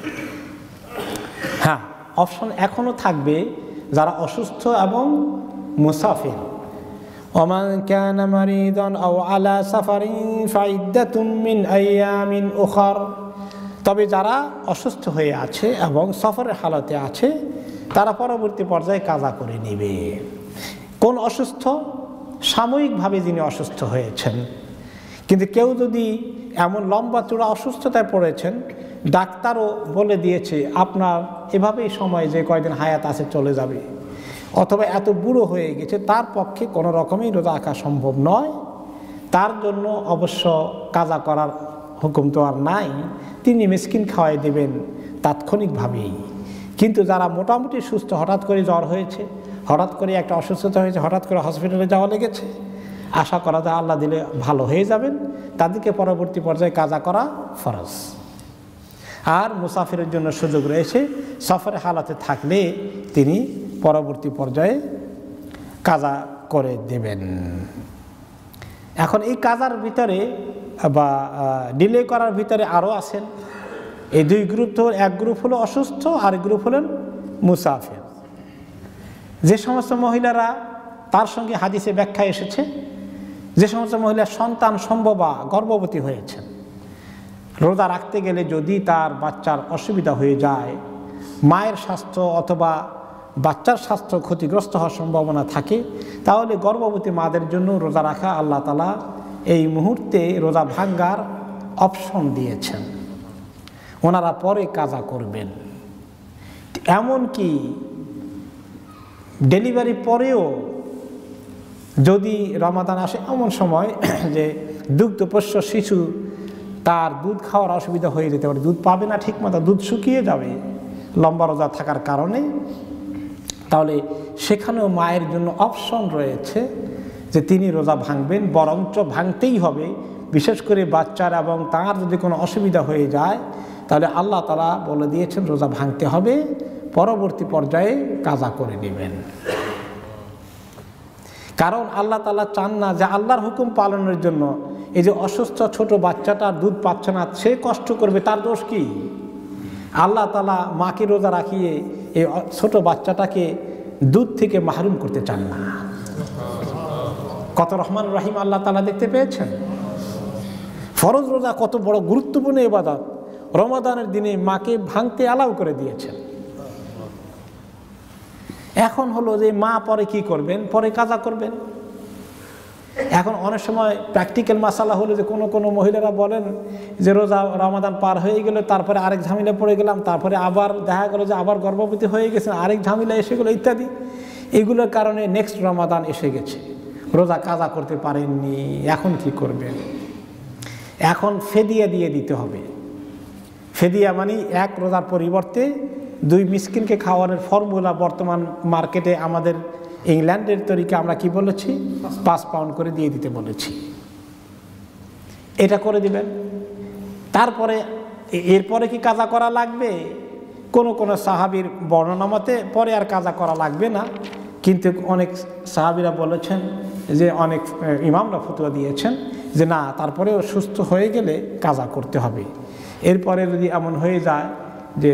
হ্যাঁ, অপশন এখনো থাকবে যারা অসুস্থ এবং মুসাফির। ওমান কানা মারিদান আও আলা সাফারিন ফাইদ্দাতুম মিন আইয়ামিন উখার। তবে যারা অসুস্থ হয়ে আছে এবং সফরের হালতে আছে, তারা পরবর্তী পর্যায়ে কাজা করে নেবে। কোন অসুস্থ? সাময়িকভাবে যিনি অসুস্থ হয়েছেন। কিন্তু কেউ যদি এমন লম্বা চূড়া অসুস্থতায় পড়েছেন, ডাক্তারও বলে দিয়েছে আপনার এভাবেই সময় যে কয়দিন হায়াত আছে চলে যাবে, অথবা এত বুড়ো হয়ে গেছে, তার পক্ষে কোনো রকমই রোজা রাখা সম্ভব নয়, তার জন্য অবশ্য কাজা করার হুকুম তো আর নাই, তিনি মিসকিন খাওয়াই দেবেন তাৎক্ষণিকভাবেই। কিন্তু যারা মোটামুটি সুস্থ, হঠাৎ করে জ্বর হয়েছে, হঠাৎ করে একটা অসুস্থতা হয়েছে, হঠাৎ করে হসপিটালে যাওয়া লেগেছে, আশা করা যায় আল্লাহ দিলে ভালো হয়ে যাবেন, তাদেরকে পরবর্তী পর্যায়ে কাজা করা ফরজ। আর মুসাফিরের জন্য সুযোগ রয়েছে, সফরের হালাতে থাকলে তিনি পরবর্তী পর্যায়ে কাজা করে দেবেন। এখন এই কাজার ভিতরে বা ডিলে করার ভিতরে আরও আছেন। এই দুই গ্রুপ, তো এক গ্রুপ হলো অসুস্থ, আর গ্রুপ হলেন মুসাফির। যে সমস্ত মহিলারা, তার সঙ্গে হাদিসে ব্যাখ্যা এসেছে, যে সমস্ত মহিলা সন্তান সম্ভবা গর্ভবতী হয়েছেন, রোজা রাখতে গেলে যদি তার বাচ্চার অসুবিধা হয়ে যায়, মায়ের স্বাস্থ্য অথবা বাচ্চার স্বাস্থ্য ক্ষতিগ্রস্ত হওয়ার সম্ভাবনা থাকে, তাহলে গর্ভবতী মাদের জন্য রোজা রাখা আল্লাহ তাআলা এই মুহূর্তে রোজা ভাঙ্গার অপশন দিয়েছেন, ওনারা পরে কাজা করবেন। এমনকি ডেলিভারি পরেও যদি রমাদান আসে এমন সময় যে দুগ্ধপোষ্য শিশু, তার দুধ খাওয়ার অসুবিধা হয়ে যেতে পারে, দুধ পাবে না ঠিকমতো, দুধ শুকিয়ে যাবে লম্বা রোজা থাকার কারণে, তাহলে সেখানেও মায়ের জন্য অপশন রয়েছে যে তিনি রোজা ভাঙবেন, বরঞ্চ ভাঙতেই হবে। বিশেষ করে বাচ্চার এবং তার যদি কোনো অসুবিধা হয়ে যায়, তাহলে আল্লাহ তাআলা বলে দিয়েছেন রোজা ভাঙতে হবে, পরবর্তী পর্যায়ে কাজা করে নেবেন। কারণ আল্লাহ তাআলা চান না যে আল্লাহর হুকুম পালনের জন্য এই যে অসুস্থ ছোট বাচ্চাটা দুধ পাচ্ছে না, সে কষ্ট করবে, তার দোষ কি? আল্লাহ তাআলা মাকে রোজা রাখিয়ে এই ছোট বাচ্চাটাকে দুধ থেকে মাহরুম করতে চান না। কত রহমান রহিম আল্লাহ তাআলা দেখতে পেয়েছেন। ফরজ রোজা কত বড় গুরুত্বপূর্ণ ইবাদত, রমাদানের দিনে মাকে ভাঙতে অ্যালাউ করে দিয়েছেন। এখন হলো যে মা পরে কি করবেন? পরে কাজা করবেন। এখন অনেক সময় প্র্যাকটিক্যাল মাসালা হলো যে কোনো মহিলারা বলেন যে রোজা রমাদান পার হয়ে গেলে তারপরে আরেক ঝামেলা পড়ে গেলাম, তারপরে আবার দেখা গেলো যে আবার গর্ভবতী হয়ে গেছে, আরেক ঝামেলা এসে গেলো ইত্যাদি। এগুলোর কারণে নেক্সট রমাদান এসে গেছে, রোজা কাজা করতে পারেননি, এখন কি করবেন? এখন ফেদিয়া দিয়ে দিতে হবে। ফেদিয়া মানে এক রোজার পরিবর্তে 2 মিসকিনকে খাওয়ানোর ফর্মুলা বর্তমান মার্কেটে আমাদের ইংল্যান্ডের তরিকা আমরা কি বলেছি, 5 পাউন্ড করে দিয়ে দিতে বলেছি। এটা করে দিবেন। তারপরে এরপরে কি কাজা করা লাগবে? কোন সাহাবীর বর্ণনা মতে পরে আর কাজা করা লাগবে না, কিন্তু অনেক সাহাবীরা বলেছেন যে, অনেক ইমামরা ফতোয়া দিয়েছেন যে না, তারপরেও সুস্থ হয়ে গেলে কাজা করতে হবে। এরপরে যদি এমন হয়ে যায় যে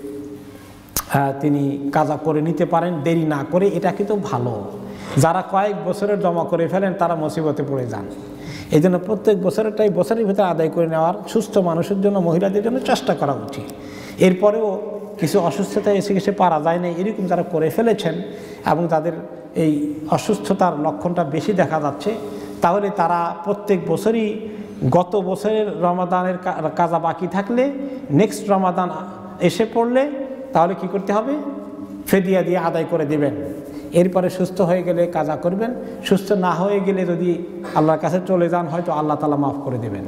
তিনি কাজা করে নিতে পারেন দেরি না করে, এটা কিন্তু ভালো। যারা কয়েক বছরের জমা করে ফেলেন তারা মুসিবতে পড়ে যান। এই জন্য প্রত্যেক বছরেরটাই বছরের ভিতরে আদায় করে নেওয়ার সুস্থ মানুষের জন্য, মহিলাদের জন্য চেষ্টা করা উচিত। এরপরেও কিছু অসুস্থতা এসে গেছে পারা যায় না, এরকম যারা করে ফেলেছেন এবং তাদের এই অসুস্থতার লক্ষণটা বেশি দেখা যাচ্ছে, তাহলে তারা প্রত্যেক বছরই গত বছরের রমাদানের কাজা বাকি থাকলে নেক্সট রমাদান এসে পড়লে তাহলে কি করতে হবে? ফেদিয়া দিয়ে আদায় করে দিবেন। এরপরে সুস্থ হয়ে গেলে কাজা করবেন, সুস্থ না হয়ে গেলে যদি আল্লাহর কাছে চলে যান হয়তো আল্লাহ তাআলা মাফ করে দেবেন।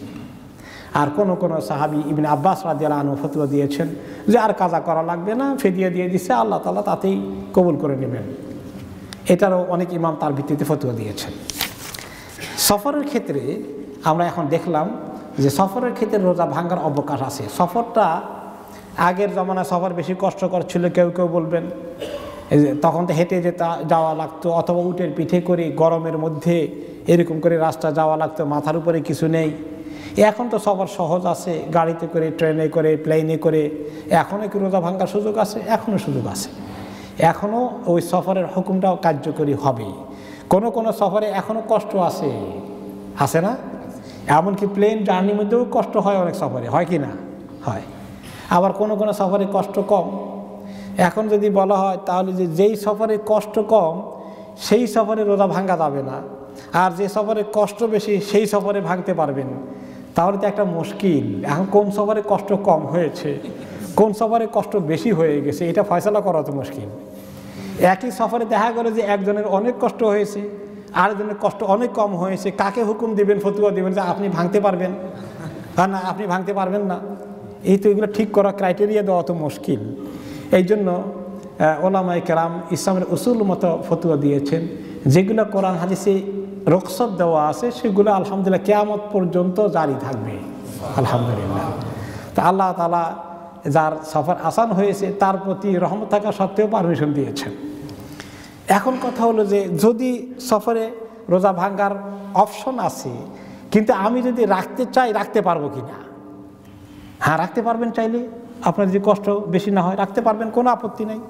আর কোন কোন সাহাবী ইবনে আব্বাস রাদিয়াল্লাহু আনহু ফতোয়া দিয়েছেন যে আর কাজা করা লাগবে না, ফিদিয়া দিয়ে দিচ্ছে, আল্লাহ তাআলা তাতেই কবুল করে নেবেন। এটারও অনেক ইমাম তার ভিত্তিতে ফতোয়া দিয়েছেন। সফরের ক্ষেত্রে আমরা এখন দেখলাম যে সফরের ক্ষেত্রে রোজা ভাঙার অবকাশ আছে। সফরটা আগের জমানায় সফর বেশি কষ্টকর ছিল, কেউ কেউ বলবেন তখন তো হেঁটে যাওয়া লাগতো, অথবা উটের পিঠে করে গরমের মধ্যে এরকম করে রাস্তা যাওয়া লাগতো, মাথার উপরে কিছু নেই। এখন তো সফর সহজ আছে, গাড়িতে করে, ট্রেনে করে, প্লেনে করে। এখনও কি রোজা ভাঙার সুযোগ আছে? এখনও সুযোগ আছে, এখনও ওই সফরের হুকুমটাও কার্যকরী হবে। কোন কোন সফরে এখনও কষ্ট আছে, আছে না? এমনকি প্লেন জার্নির মধ্যেও কষ্ট হয়, অনেক সফরে হয় কি না? হয়। আবার কোন কোন সফরে কষ্ট কম। এখন যদি বলা হয় তাহলে যেই সফরে কষ্ট কম সেই সফরে রোজা ভাঙা যাবে না, আর যে সফরে কষ্ট বেশি সেই সফরে ভাঙতে পারবেন, তাহলে তো একটা মুশকিল। এখন কোন সফরে কষ্ট কম হয়েছে, কোন সফরে কষ্ট বেশি হয়ে গেছে, এটা ফয়সালা করা তো মুশকিল। একই সফরে দেখা গেল যে একজনের অনেক কষ্ট হয়েছে, আরেকজনের কষ্ট অনেক কম হয়েছে। কাকে হুকুম দিবেন, ফতোয়া দিবেন যে আপনি ভাঙতে পারবেন না আপনি ভাঙতে পারবেন না? এই তো এগুলো ঠিক করা, ক্রাইটেরিয়া দেওয়া তো মুশকিল। এই জন্য ওলামায়ে কেরাম ইসলামের উসুল মতো ফতোয়া দিয়েছেন, যেগুলো কোরআন হাদিসে রুখসত দেওয়া আছে সেগুলো আলহামদুলিল্লাহ কিয়ামত পর্যন্ত জারি থাকবে আলহামদুলিল্লাহ। তা আল্লাহ তাআলা যার সফর আসান হয়েছে তার প্রতি রহমত থাকা সত্ত্বেও পারমিশন দিয়েছেন। এখন কথা হলো যে যদি সফরে রোজা ভাঙার অপশন আছে, কিন্তু আমি যদি রাখতে চাই রাখতে পারবো কিনা? হ্যাঁ, রাখতে পারবেন, চাইলে আপনার যদি কষ্ট বেশি না হয় রাখতে পারবেন, কোনো আপত্তি নাই।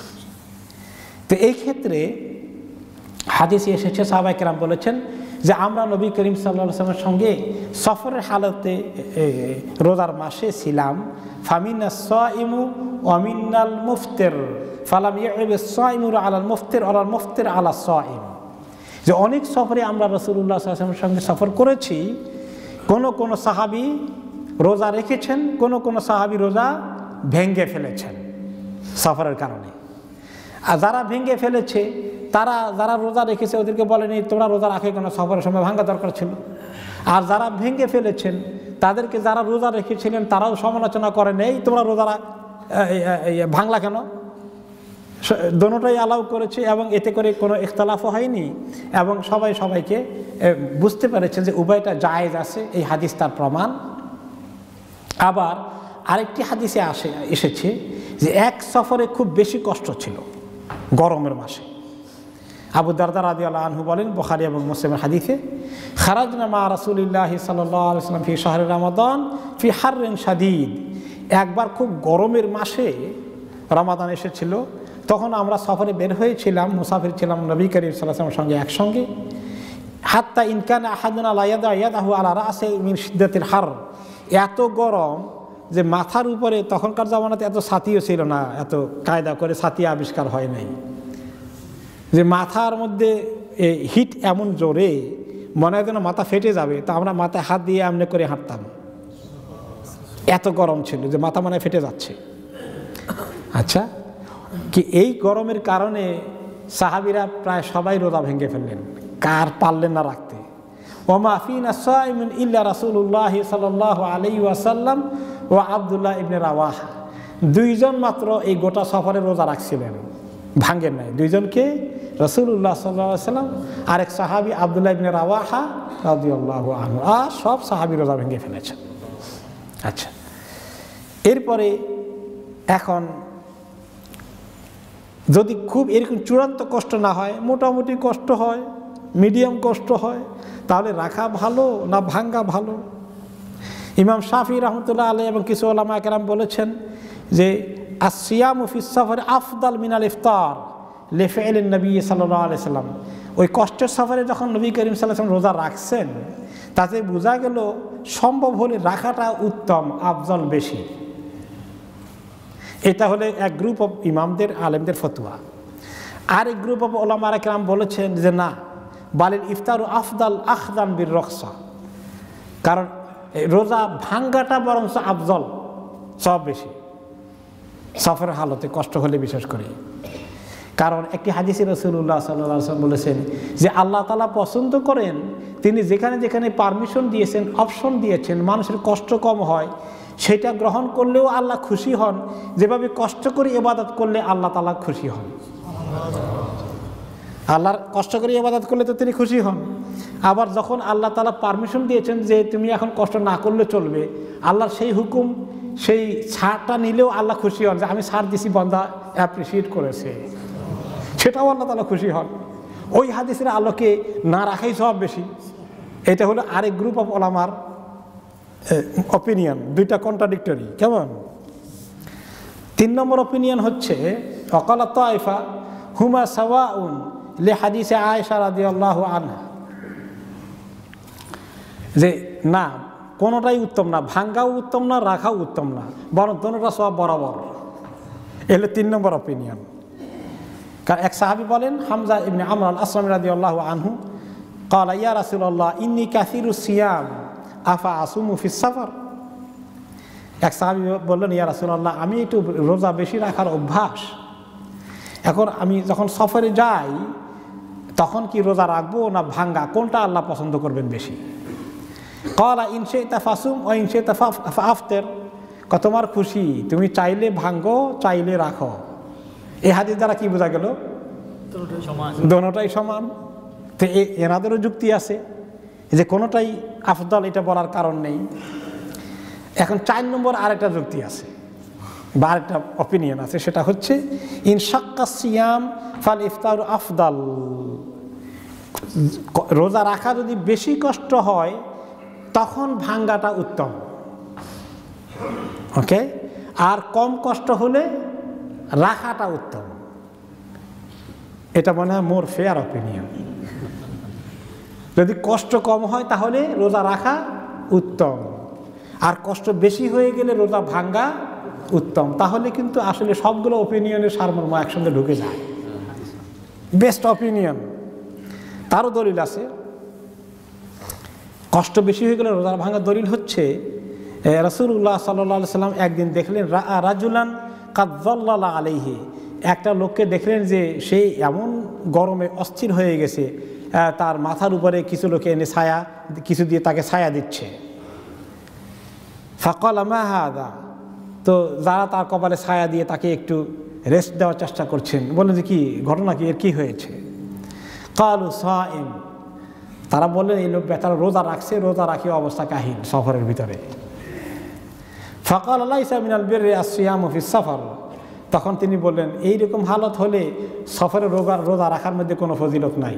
তো এই ক্ষেত্রে হাদিসে এসেছে সাহাবায়ে কেরাম বলেছেন যে আমরা নবী করিম সাল্লাল্লাহু আলাইহি ওয়াসাল্লামের সঙ্গে সফরের হালতে রোজার মাসে ছিলাম। ফামিনাস সাইমু ওয়া মিনাল মুফতির ফালাম ইয়াইবিস সাইমু আলাল মুফতির ওয়াল মুফতির আলা সাইম। যে অনেক সফরে আমরা রাসূলুল্লাহ সাল্লাল্লাহু আলাইহি ওয়াসাল্লামের সঙ্গে সফর করেছি, কোন কোন সাহাবী রোজা রেখেছেন, কোন কোন সাহাবী রোজা ভেঙে ফেলেছেন সফরের কারণে। আর যারা ভেঙে ফেলেছে তারা, যারা রোজা রেখেছে ওদেরকে বলেনি তোমরা রোজা রাখে কেন, সফরের সময় ভাঙা দরকার ছিল। আর যারা ভেঙে ফেলেছেন তাদেরকে যারা রোজা রেখেছিলেন তারাও সমালোচনা করে নেই তোমরা রোজা ভাঙলা কেন। দোনোটাই অ্যালাউ করেছে এবং এতে করে কোনো ইখতিলাফও হয়নি এবং সবাই সবাইকে বুঝতে পেরেছে যে উভয়টা জায়েজ আছে। এই হাদিস তার প্রমাণ। আবার আরেকটি হাদিসে এসেছে যে এক সফরে খুব বেশি কষ্ট ছিল গরমের মাসে। আবু দারদা রাদিয়াল্লাহু আনহু বলেন বুখারী এবং মুসলিমের হাদিসে, খারাজনা মা রাসূলিল্লাহি সাল্লাল্লাহু আলাইহি ওয়াসাল্লাম ফি শাহরি রমাদান ফি হাররিন শাদীদ। একবার খুব গরমের মাসে রমাদান এসেছিল, তখন আমরা সফরে বের হয়েছিলাম, মুসাফির ছিলাম নবী করিম সাল্লাল্লাহু আলাইহি ওয়াসাল্লামের সঙ্গে একসঙ্গে। হাত্তা ইন কানা আহাদুনা লা ইয়াদাহু আলা রাসি মিন শিদ্দাতিল হার। এত গরম যে মাথার উপরে, তখনকার জামানাতে এত ছাতিও ছিল না, এত কায়দা করে ছাতি আবিষ্কার হয় নাই, যে মাথার মধ্যে হিট এমন জোরে মনে হয় যেন মাথা ফেটে যাবে। তো আমরা মাথায় হাত দিয়ে এমনি করে হাঁটতাম, এত গরম ছিল যে মাথা মনে ফেটে যাচ্ছে। আচ্ছা, কি এই গরমের কারণে সাহাবীরা প্রায় সবাই রোজা ভেঙে ফেললেন, কার পারলেন না রাখতে। ওমা ফিনা সাইমুন ইল্লা রাসূলুল্লাহ সাল্লাল্লাহু আলাইহি ওয়াসাল্লাম ওয়া আব্দুল্লাহ ইবনে রাওয়াহা। দুইজন মাত্র এই গোটা সফরে রোজা রাখছিলেন, ভাঙেন নাই। দুইজনকে, রাসূলুল্লাহ সাল্লাল্লাহু আলাইহি ওয়াসাল্লাম আর এক সাহাবী আব্দুল্লাহ ইবনে রাওয়াহা রাদিয়াল্লাহু আনহু। আর সব সাহাবী রোজা ভেঙে ফেলেছেন। আচ্ছা, এরপরে এখন যদি খুব এরকম চূড়ান্ত কষ্ট না হয়, মোটামুটি কষ্ট হয়, মিডিয়াম কষ্ট হয়, তাহলে রাখা ভালো না ভাঙ্গা ভালো? ইমাম শাফি রহমতুল্লাহ আলাইহি এবং কিছু উলামায়ে কেরাম বলেছেন যে আসিয়ামু ফিস সফরে আফদাল মিনাল ইফতার লিফি'লিন নবী সাল্লাল্লাহু আলাইহি সাল্লাম। ওই কষ্টের সফরে যখন নবী করিম সাল্লাল্লাহু আলাইহি সাল্লাম রোজা রাখছেন, তাতে বোঝা গেল সম্ভব হলে রাখাটা উত্তম, আফজল বেশি। এটা হলে এক গ্রুপ অফ ইমামদের, আলেমদের ফতোয়া। আর এক গ্রুপ অফ উলামায়ে কেরাম বলেছেন যে না, বালিল ইফতারু আফদাল আখদান বির রখসা, কারণ রোজা ভাঙ্গাটা বরং আফজল, সব বেশি সফরের হালতে কষ্ট হলে বিশেষ করে। কারণ একটি হাদিসে রাসূলুল্লাহ সাল্লাল্লাহু আলাইহি ওয়াসাল্লাম বলেছেন যে আল্লাহ তাআলা পছন্দ করেন, তিনি যেখানে যেখানে পারমিশন দিয়েছেন, অপশন দিয়েছেন, মানুষের কষ্ট কম হয়, সেটা গ্রহণ করলেও আল্লাহ খুশি হন। যেভাবে কষ্ট করে ইবাদত করলে আল্লাহ তাআলা খুশি হন। আল্লাহর কষ্ট করে ইবাদত করলে তো তিনি খুশি হন। আবার যখন আল্লাহ তাআলা পারমিশন দিয়েছেন যে তুমি এখন কষ্ট না করলে চলবে, আল্লাহর সেই হুকুম, সেই ছাড়টা নিলেও আল্লাহ খুশি হন যে আমি ছাড় দিছি, বান্দা অ্যাপ্রিসিয়েট করেছে, সেটাও আল্লাহ তাআলা খুশি হন। ওই হাদিসের আলোকে না রাখাই সব বেশি। এটা হলো আরেক গ্রুপ অফ ওলামার অপিনিয়ন, দুইটা কন্ট্রাডিক্টরি। কেমন? 3 নম্বর অপিনিয়ন হচ্ছে ওয়াকালা তায়েফা হুমা সাওয়াউন লিহাদিসে আয়েশা রাদিয়াল্লাহু আনহা, যে না কোনোটাই উত্তম না, ভাঙ্গাও উত্তম না, রাখাও উত্তম না, বরং দোনোটা সব বরাবর। এলে 3 নম্বর অপিনিয়ন। কারণ এক সাহাবী বলেন, হামজা ইবনে আমর আল আসলামী রাদিয়াল্লাহু আনহু ক্বালা ইয়া রাসূলুল্লাহ ইন্নী কাসীরুস সিয়াম আফা আসুমু ফিস সাফার। এক সাহাবী বললেন, ইয়া রাসূলুল্লাহ আমি একটু রোজা বেশি রাখার অভ্যাস, এখন আমি যখন সফরে যাই তখন কি রোজা রাখবো না ভাঙ্গা, কোনটা আল্লাহ পছন্দ করবেন বেশি? ক্বালা ইন শি'তা ফাসুম ওয়া ইন শি'তা ফাফতির, তোমার খুশি, তুমি চাইলে ভাঙ্গো, চাইলে রাখো। এই হাদিস দ্বারা কি বোঝা গেল? দোনোটাই সমান। তো এনাদেরও যুক্তি আছে যে কোনোটাই আফদল, এটা বলার কারণ নেই। এখন 4 নম্বর আরেকটা যুক্তি আছে বা আরেকটা অপিনিয়ন আছে, সেটা হচ্ছে ইন শাক্কা সিয়াম ফাল ইফতারু আফদাল। রোজা রাখা যদি বেশি কষ্ট হয় তখন ভাঙ্গাটা উত্তম, ওকে, আর কম কষ্ট হলে রাখাটা উত্তম। এটা মনে হয় মোর ফেয়ার অপিনিয়ন। যদি কষ্ট কম হয় তাহলে রোজা রাখা উত্তম, আর কষ্ট বেশি হয়ে গেলে রোজা ভাঙ্গা উত্তম। তাহলে কিন্তু আসলে সবগুলো অপিনিয়নের সারমর্ম একসঙ্গে ঢুকে যায়। Best opinion. তারও দলিল আছে, কষ্ট বেশি হয়ে গেলে রোজা ভাঙ্গা দলিল হচ্ছে রাসূলুল্লাহ সাল্লাল্লাহু আলাইহি সাল্লাম একদিন দেখলেন রাজুলান কাদ যাল্লালা আলাইহি, একটা লোককে দেখলেন যে সে এমন গরমে অস্থির হয়ে গেছে, তার মাথার উপরে কিছু লোকে এনে ছায়া, কিছু দিয়ে তাকে ছায়া দিচ্ছে। ফাকালা মা হাদা, তো যারা তার কপালে ছায়া দিয়ে তাকে একটু রেস্ট দেওয়ার চেষ্টা করছেন, বললেন যে কি ঘটনা, কি এর কি হয়েছে? কালু সাইম, তারা বললেন এই লোক বেচারা রোজা রাখছে, রোজা রাখি অবস্থা কাহিল সফরের ভিতরে। ফাকাল লাইসা মিনাল বিররি আসিয়ামু ফিস সাফার, তখন তিনি বললেন এইরকম হালত হলে সফরে রোজা রাখার মধ্যে কোনো ফজিলত নাই।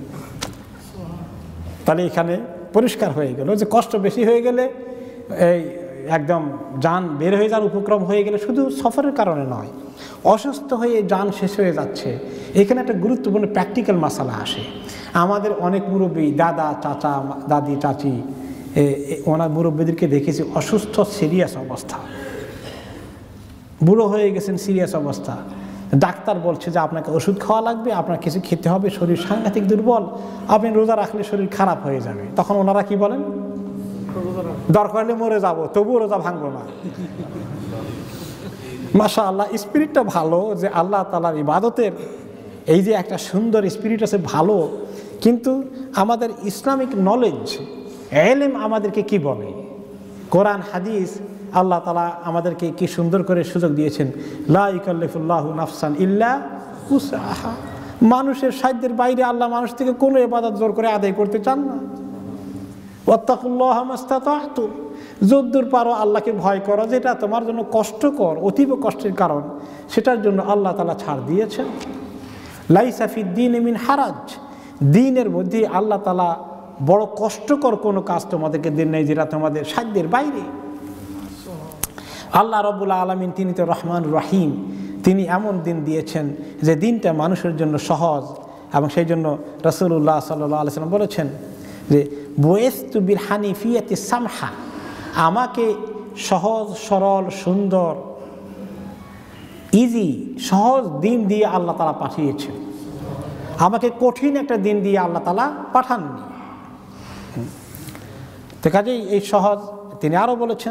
তাহলে এখানে পরিষ্কার হয়ে গেল যে কষ্ট বেশি হয়ে গেলে, এই একদম যান বের হয়ে যাওয়ার উপক্রম হয়ে গেলে শুধু সফরের কারণে নয়, অসুস্থ হয়ে যান শেষ হয়ে যাচ্ছে, এখানে একটা গুরুত্বপূর্ণ প্র্যাকটিক্যাল মাসালা আসে। আমাদের অনেক মুরব্বী, দাদা, চাচা, দাদি, চাচি, ওনার মুরব্বীদেরকে দেখেছি অসুস্থ, সিরিয়াস অবস্থা, বুড়ো হয়ে গেছেন, সিরিয়াস অবস্থা। ডাক্তার বলছে যে আপনাকে ওষুধ খাওয়া লাগবে, আপনার কিছু খেতে হবে, শরীর সাংঘাতিক দুর্বল, আপনি রোজা রাখলে শরীর খারাপ হয়ে যাবে। তখন ওনারা কি বলেন? দরকার হলে মরে যাবো, তবুও রোজা ভাঙবো না। মাশাআল্লাহ, স্পিরিটটা ভালো, যে আল্লাহ তাআলার ইবাদতের এই যে একটা সুন্দর স্পিরিট আছে ভালো, কিন্তু আমাদের ইসলামিক নলেজ, ইলম আমাদেরকে কি বলে, কোরআন হাদিস, আল্লাহ তাআলা আমাদেরকে কি সুন্দর করে সুযোগ দিয়েছেন, লা ইকাল্লিফুল্লাহু নাফসান ইল্লা উসআহা। মানুষের সাধ্যের বাইরে আল্লাহ মানুষ থেকে কোনো ইবাদত জোর করে আদায় করতে চান না। ওয়াত্তাকুল্লাহা মাস্তাতা'তুম, যদ্দূর পারো আল্লাহকে ভয় করো, যেটা তোমার জন্য কষ্টকর, অতীব কষ্টের কারণ, সেটার জন্য আল্লাহ তাআলা ছাড় দিয়েছেন। লাইসা ফিদ-দীনি মিন হারাজ, দ্বীনের মধ্যে আল্লাহ তাআলা বড় কষ্টকর কোনো কাজ তোমাদেরকে দেন নাই যেটা তোমাদের সাধ্যের বাইরে। আল্লাহ রাব্বুল আলামিন তিনি তো রহমান রহিম, তিনি এমন দিন দিয়েছেন যে দিনটা মানুষের জন্য সহজ, এবং সেই জন্য রাসূলুল্লাহ সাল্লাল্লাহু আলাইহি ওয়াসাল্লাম বলেছেন যে বুইসতু বিল হানিফিয়াতি সামহা, আমাকে সহজ সরল সুন্দর ইজি সহজ দিন দিয়ে আল্লাহ তাআলা পাঠিয়েছেন, আমাকে কঠিন একটা দিন দিয়ে আল্লাহ তাআলা পাঠাননি। তো কাজেই এই সহজ, তিনি আরও বলেছেন,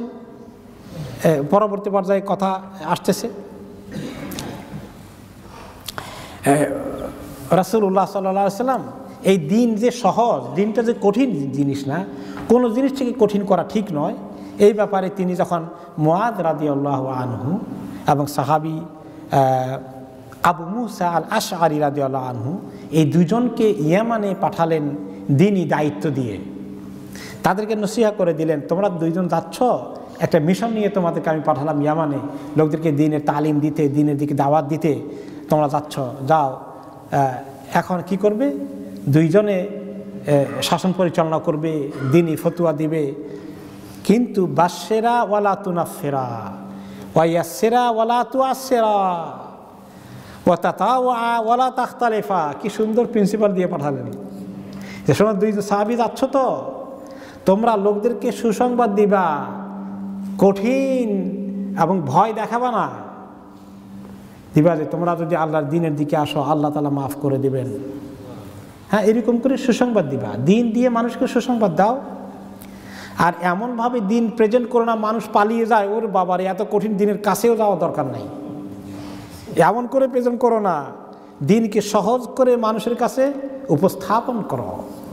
পরবর্তী পর্যায়ে কথা আসতেছে, রাসূলুল্লাহ সাল্লাল্লাহু আলাইহি ওয়াসাল্লাম এই দিন যে সহজ, দিনটা যে কঠিন জিনিস না, কোনো জিনিসটাকে কঠিন করা ঠিক নয়, এই ব্যাপারে তিনি যখন মুআদ রাদিয়াল্লাহু আনহু এবং সাহাবী আবু মুসা আল আশআরী রাদিয়াল্লাহু আনহু এই দুজনকে ইয়ামানে পাঠালেন দিনই দায়িত্ব দিয়ে। তাদেরকে নসিহত করে দিলেন, তোমরা দুইজন যাচ্ছ, একটা মিশন নিয়ে তোমাদেরকে আমি পাঠালাম ইয়ামানে, লোকদেরকে দিনের তালিম দিতে, দিনের দিকে দাওয়াত দিতে তোমরা যাচ্ছ, যাও। এখন কি করবে? দুইজনে শাসন পরিচালনা করবে, দিনই ফতুয়া দিবে, কিন্তু বাশশিরা ওয়ালা তুনাফিরা ওয়াইয়াসসিরা ওয়ালা তুআসসিরা ওয়া তাতাওয়া ওয়ালা তাখতালিফা। কি সুন্দর প্রিন্সিপাল দিয়ে পাঠালেন যে শোনো, দুইজন সাহাবী যাচ্ছ তো, তোমরা লোকদেরকে সুসংবাদ দিবা, কঠিন এবং ভয় দেখাবা না, দিবা যে তোমরা যদি আল্লাহর দিনের দিকে আসো আল্লাহ তাআলা মাফ করে দিবেন। হ্যাঁ, এরকম করে সুসংবাদ দিবা, দিন দিয়ে মানুষকে সুসংবাদ দাও। আর এমনভাবে দিন প্রেজেন্ট করো না মানুষ পালিয়ে যায়, ওর বাবারে এত কঠিন দিনের কাছেও যাওয়া দরকার নাই, এমন করে প্রেজেন্ট করো না, দিনকে সহজ করে মানুষের কাছে উপস্থাপন করো।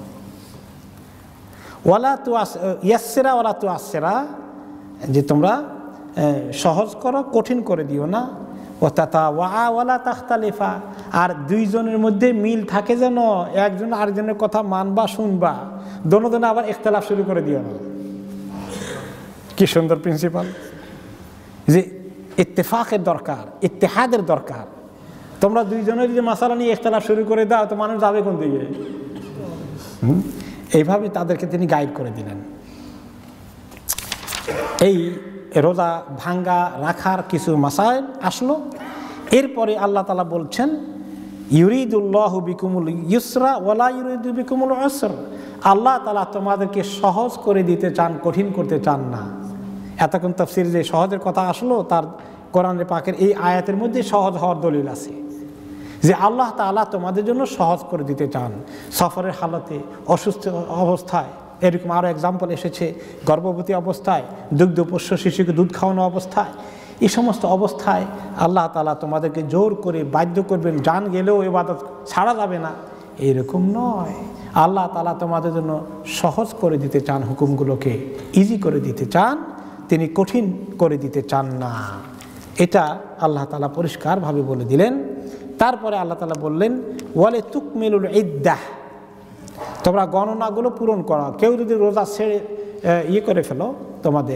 ওয়ালা ইয়াসসিরা ওয়ালা তুআসসিরা, যে তোমরা সহজ করো, কঠিন করে দিও না। ও তাতাওয়া ওয়ালা তাখতালিফা, আর দুইজনের মধ্যে মিল থাকে যেন, একজন আরেকজনের কথা মানবা, শুনবা, দোনোজনে আবার ইখতিলাফ শুরু করে দিও না। কি সুন্দর প্রিন্সিপাল, যে ইত্তেফাকের দরকার, ইত্তেহাদের দরকার। তোমরা দুইজনের যে মাসালা নিয়ে ইখতিলাফ শুরু করে দাও তো মানুষ যাবে কোন দিকে? এইভাবে তাদেরকে তিনি গাইড করে দিলেন। এই রোজা ভাঙ্গা রাখার কিছু মাসাইল আসলো। এরপরে আল্লাহ তাআলা বলছেন, ইউরিদুল্লাহু বিকুমুল ইউসরা ওয়ালা ইউরিদু বিকুমুল উসর। আল্লাহ তাআলা তোমাদেরকে সহজ করে দিতে চান, কঠিন করতে চান না। এতক্ষণ তাফসীর যে সহজের কথা আসলো, তার কোরআনে পাকের এই আয়াতের মধ্যে সহজ হওয়ার দলিল আছে, যে আল্লাহ তাআলা তোমাদের জন্য সহজ করে দিতে চান। সফরের হালতে, অসুস্থ অবস্থায়, এরকম আরও এক্সাম্পল এসেছে, গর্ভবতী অবস্থায়, দুগ্ধপোষ্য শিশুকে দুধ খাওয়ানো অবস্থায়, এই সমস্ত অবস্থায় আল্লাহ তাআলা তোমাদেরকে জোর করে বাধ্য করবেন, জান গেলেও ইবাদত ছাড়া যাবে না, এরকম নয়। আল্লাহ তাআলা তোমাদের জন্য সহজ করে দিতে চান, হুকুমগুলোকে ইজি করে দিতে চান, তিনি কঠিন করে দিতে চান না। এটা আল্লাহ তাআলা পরিষ্কারভাবে বলে দিলেন। তারপরে আল্লাহ তাআলা বললেন, ওয়ালে তুকমিলুল ইদ্দাহ, তোমরা গণনাগুলো পূরণ করো। কেউ যদি রোজা ছেড়ে করে ফেলো, তোমাদের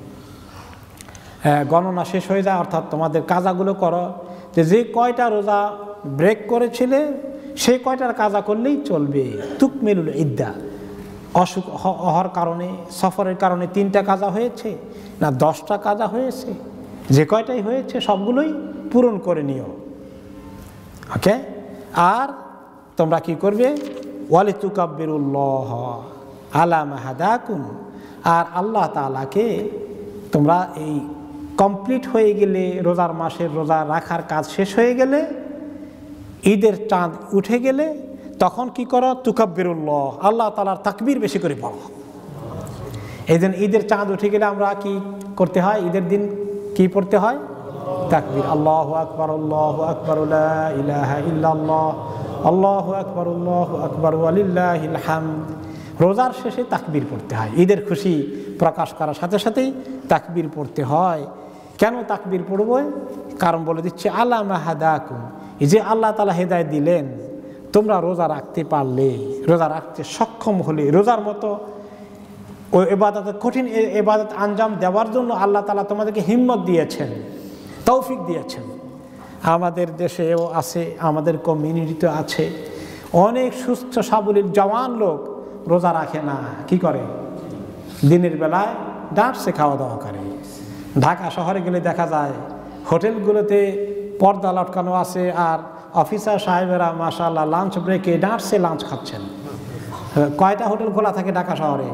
গণনা শেষ হয়ে যায়, অর্থাৎ তোমাদের কাজাগুলো করো, যে কয়টা রোজা ব্রেক করেছিলে সেই কয়টার কাজা করলেই চলবে। তুকমিলুল ইদ্দাহ, অসুখ হওয়ার কারণে, সফরের কারণে 3টা কাজা হয়েছে না 10টা কাজা হয়েছে, যে কয়টাই হয়েছে সবগুলোই পূরণ করে নিও। ওকে, আর তোমরা কি করবে? ওয়ালিতুকাব্বিরুল্লাহ আলা মা হাদাকুম, আর আল্লাহ তাআলাকে তোমরা এই কমপ্লিট হয়ে গেলে, রোজার মাসের রোজা রাখার কাজ শেষ হয়ে গেলে, ঈদের চাঁদ উঠে গেলে তখন কি করো? তুকাব্বিরুল্লাহ, আল্লাহ তাআলার তাকবীর বেশি করে পড়ো। এই দিন ঈদের চাঁদ উঠে গেলে আমরা কি করতে হয়? ঈদের দিন কি পড়তে হয়? তাকবীর, আল্লাহু আকবার, আল্লাহু আকবার, লা ইলাহা ইল্লাল্লাহ, আল্লাহু আকবার, আল্লাহু আকবার, ওয়ালিল্লাহিল হামদ। রোজার শেষে তাকবীর পড়তে হয়, ঈদের খুশি প্রকাশ করার সাথে সাথেই তাকবীর পড়তে হয়। কেন তাকবীর পড়ব? কারণ বলে দিচ্ছে আলা মা হাদাকুম, এই যে আল্লাহ তাআলা হেদায়েত দিলেন, তোমরা রোজা রাখতে পারলে, রোজা রাখতে সক্ষম হলে, রোজার মতো ওই ইবাদত, কঠিন ইবাদত আঞ্জাম দেওয়ার জন্য আল্লাহ তাআলা তোমাদেরকে হিম্মত দিয়েছেন, তৌফিক দিয়েছেন। আমাদের দেশেও আছে, আমাদের কমিউনিটিতে আছে, অনেক সুস্থ সাবলীল জওয়ান লোক রোজা রাখে না, কি করে? দিনের বেলায় ডাঁটসে খাওয়া দাওয়া করে। ঢাকা শহরে গেলে দেখা যায় হোটেলগুলোতে পর্দা লটকানো আছে, আর অফিসার সাহেবেরা মাশাআল্লাহ লাঞ্চ ব্রেকে ডাঁটসে লাঞ্চ খাচ্ছেন। কয়টা হোটেল খোলা থাকে ঢাকা শহরে?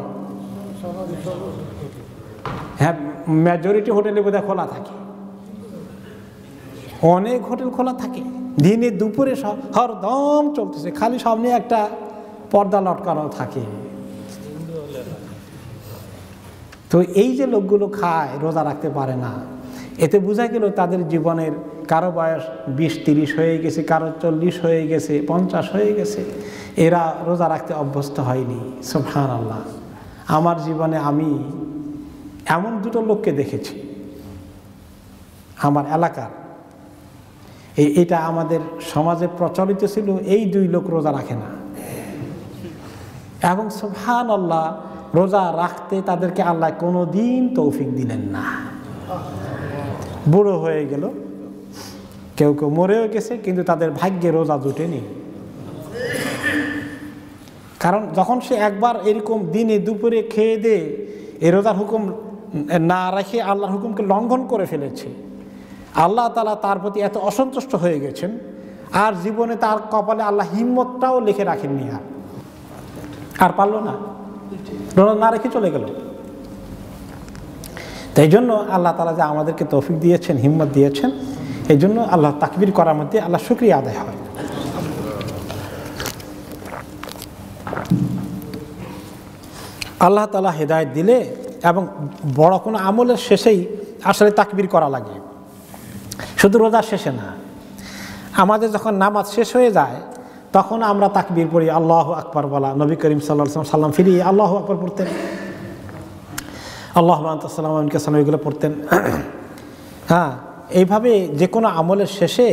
হ্যাঁ, মেজরিটি হোটেলে বোধহয় খোলা থাকে, অনেক হোটেল খোলা থাকে, দিনে দুপুরে হরদম চলতেছে, খালি সামনে একটা পর্দা লটকানো থাকে। তো এই যে লোকগুলো খায়, রোজা রাখতে পারে না, এতে বোঝা গেল তাদের জীবনের কারো বয়স 20-30 হয়ে গেছে, কারো 40 হয়ে গেছে, 50 হয়ে গেছে, এরা রোজা রাখতে অভ্যস্ত হয়নি। সুবহানাল্লাহ। আমার জীবনে আমি এমন দুটো লোককে দেখেছি আমার এলাকার, এটা আমাদের সমাজে প্রচলিত ছিল, এই দুই লোক রোজা রাখে না, এবং সুবহানাল্লাহ রোজা রাখতে তাদেরকে আল্লাহ কোনো দিন তৌফিক দিলেন না। বুড়ো হয়ে গেল, কেউ কেউ মরেও গেছে, কিন্তু তাদের ভাগ্যে রোজা জুটেনি। কারণ যখন সে একবার এরকম দিনে দুপুরে খেয়ে দে এই রোজার হুকুম না রেখে আল্লাহর হুকুমকে লঙ্ঘন করে ফেলেছে, আল্লাহ তাআলা তার প্রতি এত অসন্তুষ্ট হয়ে গেছেন, আর জীবনে তার কপালে আল্লাহ হিম্মতটাও লিখে রাখেননি, আর পারল না, রোজা না রেখে চলে গেল। তাই জন্য আল্লাহ তাআলা যে আমাদেরকে তৌফিক দিয়েছেন, হিম্মত দিয়েছেন, এই জন্য আল্লাহ তাকবীর করার মধ্যে আল্লাহ শুকরিয়া আদায় হয়। আল্লাহ তাআলা হেদায়েত দিলে এবং বড় কোনো আমলের শেষেই আসলে তাকবীর করা লাগে, শুধু রোজার শেষে না। আমাদের যখন নামাজ শেষ হয়ে যায় তখন আমরা তাকবীর পড়ি, আল্লাহু আকবার বলা। নবী করিম সাল্লাল্লাহু আলাইহি সাল্লাম ফিরিয়ে আল্লাহু আকবার পড়তেন, আল্লাহু আনতাস সালামু আলাইকা সালাম, এগুলো পড়তেন। হ্যাঁ, এইভাবে যে কোনো আমলের শেষে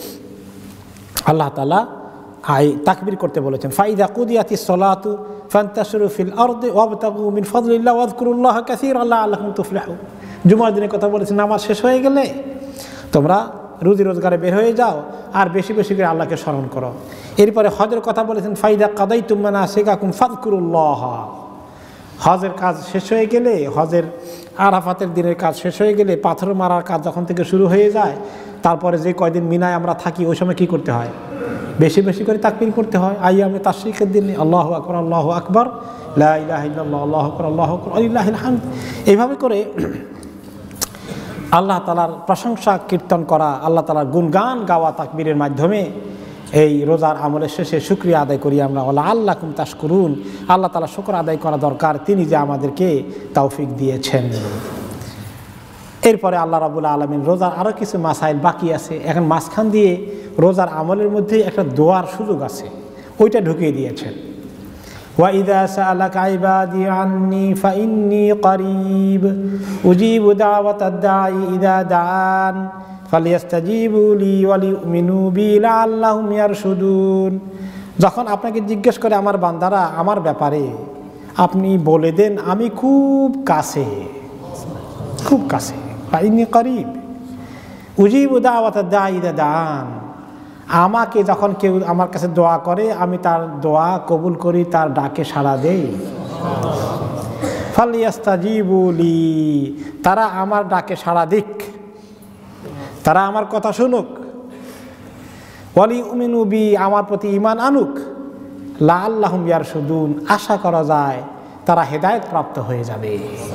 আল্লাহ তাআলা তাকবীর করতে বলেছেন। ফাইদা কুদিয়াতিস সালাতু ফান্তাশিরু ফিল আরদি ওয়াবতাগু মিন ফাদলিল্লাহ ওয়াযকুরুল্লাহা কাসীরান লাআল্লাকুম তুফলিহুন। জুমার দিনের কথা বলেছেন, নামাজ শেষ হয়ে গেলে তোমরা রুজি রোজগারে বের হয়ে যাও আর বেশি বেশি করে আল্লাহকে স্মরণ করো। এরপরে হজের কথা বলেছেন, ফাইদা কাদাইতুম মানাসিকাকুম ফাযকুরুল্লাহ। হজের কাজ শেষ হয়ে গেলে, হজের আরাফাতের দিনের কাজ শেষ হয়ে গেলে, পাথর মারার কাজ যখন থেকে শুরু হয়ে যায়, তারপরে যে কয়দিন মিনায় আমরা থাকি ওই সময় কী করতে হয়? বেশি বেশি করে তাকবীর করতে হয়। আইয়ামে তাশরিকের দিনে আল্লাহু আকবার, আল্লাহু আকবার, লা ইলাহা ইল্লাল্লাহ, আল্লাহু আকবার, আল্লাহু আকবার, ওয়ালিল্লাহিল হামদ। এইভাবে করে আল্লাহ তাআলার প্রশংসা কীর্তন করা, আল্লাহ তাআলার গুণগান গাওয়া তাকবীরের মাধ্যমে এই রোজার আমলের শেষে শুকরিয়া আদায় করি আমরা। লাআল্লাকুম তাশকুরুন, আল্লাহ তাআলা শুকর আদায় করা দরকার, তিনি যে আমাদেরকে তৌফিক দিয়েছেন। এরপরে আল্লাহ রাব্বুল আলামিন রোজার আরও কিছু মাসাইল বাকি আছে, এখন মাঝখান দিয়ে রোজার আমলের মধ্যে একটা দোয়ার সুযোগ আছে, ওইটা ঢুকিয়ে দিয়েছেন। وَإِذَا سَأَلَكَ عِبَادِي عَنِّي فَإِنِّي قَرِيبٌ أُجِيبُ دَعْوَةَ الدَّاعِ إِذَا دَعَانِ فَلْيَسْتَجِيبُوا لِي وَلْيُؤْمِنُوا بِي لَعَلَّهُمْ يَرْشُدُونَ। যখন আপনাকে জিজ্ঞেস করে আমার বান্দারা আমার ব্যাপারে, আপনি বলে দেন আমি খুব কাছে, খুব কাছে। فَإِنِّي قَرِيبٌ أُجِيبُ دَعْوَةَ الدَّاعِ إِذَا دَعَانِ। আমাকে যখন কেউ আমার কাছে দোয়া করে আমি তার দোয়া কবুল করি, তার ডাকে সাড়া দেই। ফালিয়াস্তাজিবু লি, তারা আমার ডাকে সাড়া দিক, তারা আমার কথা শুনুক। ওয়ালিউমিনু বি, আমার প্রতি ঈমান আনুক। লাআল্লাহুম ইয়ারশুদুন, আশা করা যায় তারা হেদায়েত প্রাপ্ত হয়ে যাবে।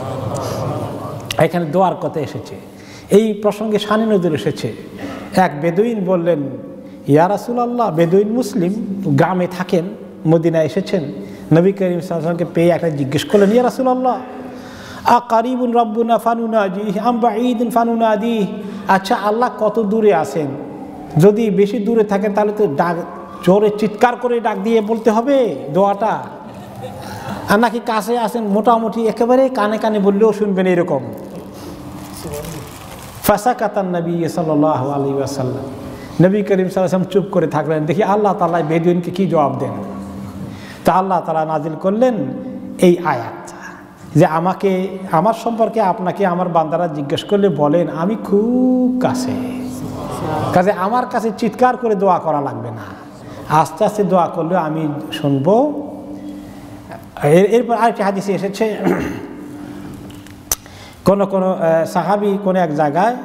এখানে দোয়ার কথা এসেছে। এই প্রসঙ্গে শানে নজর এসেছে। এক বেদুইন বললেন, ইয়া রাসূলুল্লাহ, বেদুইন মুসলিম, গ্রামে থাকেন, মদিনায় এসেছেন, নবী করিম সাল্লাল্লাহু আলাইহি ওয়াসাল্লামকে পেয়ে একটা জিজ্ঞেস করলেন, ইয়া রাসূলুল্লাহ আকারিবুন রাব্বুনা ফানুনাজিহি আম বাঈদুন ফানুনাদিহি। আচ্ছা, আল্লাহ কত দূরে আছেন? যদি বেশি দূরে থাকেন তাহলে তো ডাক জোরে চিৎকার করে ডাক দিয়ে বলতে হবে দোয়াটা, আর নাকি কাছে আছেন মোটামুটি একেবারে কানে কানে বললেও শুনবেন এরকম? ফাসাকাতান নবী সাল্লাল্লাহু আলাইহি ওয়াসাল্লাম, নবী করিম সাল্লাল্লাহু আলাইহি ওয়াসাল্লাম চুপ করে থাকলেন। দেখি আল্লাহ তাআলা বেদুইনকে কি জবাব দেন। তা আল্লাহ তাআলা নাজিল করলেন এই আয়াত, যে আমাকে, আমার সম্পর্কে আপনাকে আমার বান্দারা জিজ্ঞেস করলে বলেন আমি খুব কাছে। কাজে আমার কাছে চিৎকার করে দোয়া করা লাগবে না, আস্তে আস্তে দোয়া করলে আমি শুনবো। এরপর আরেকটি হাদিসে এসেছে, কোন কোন সাহাবী কোন এক জায়গায়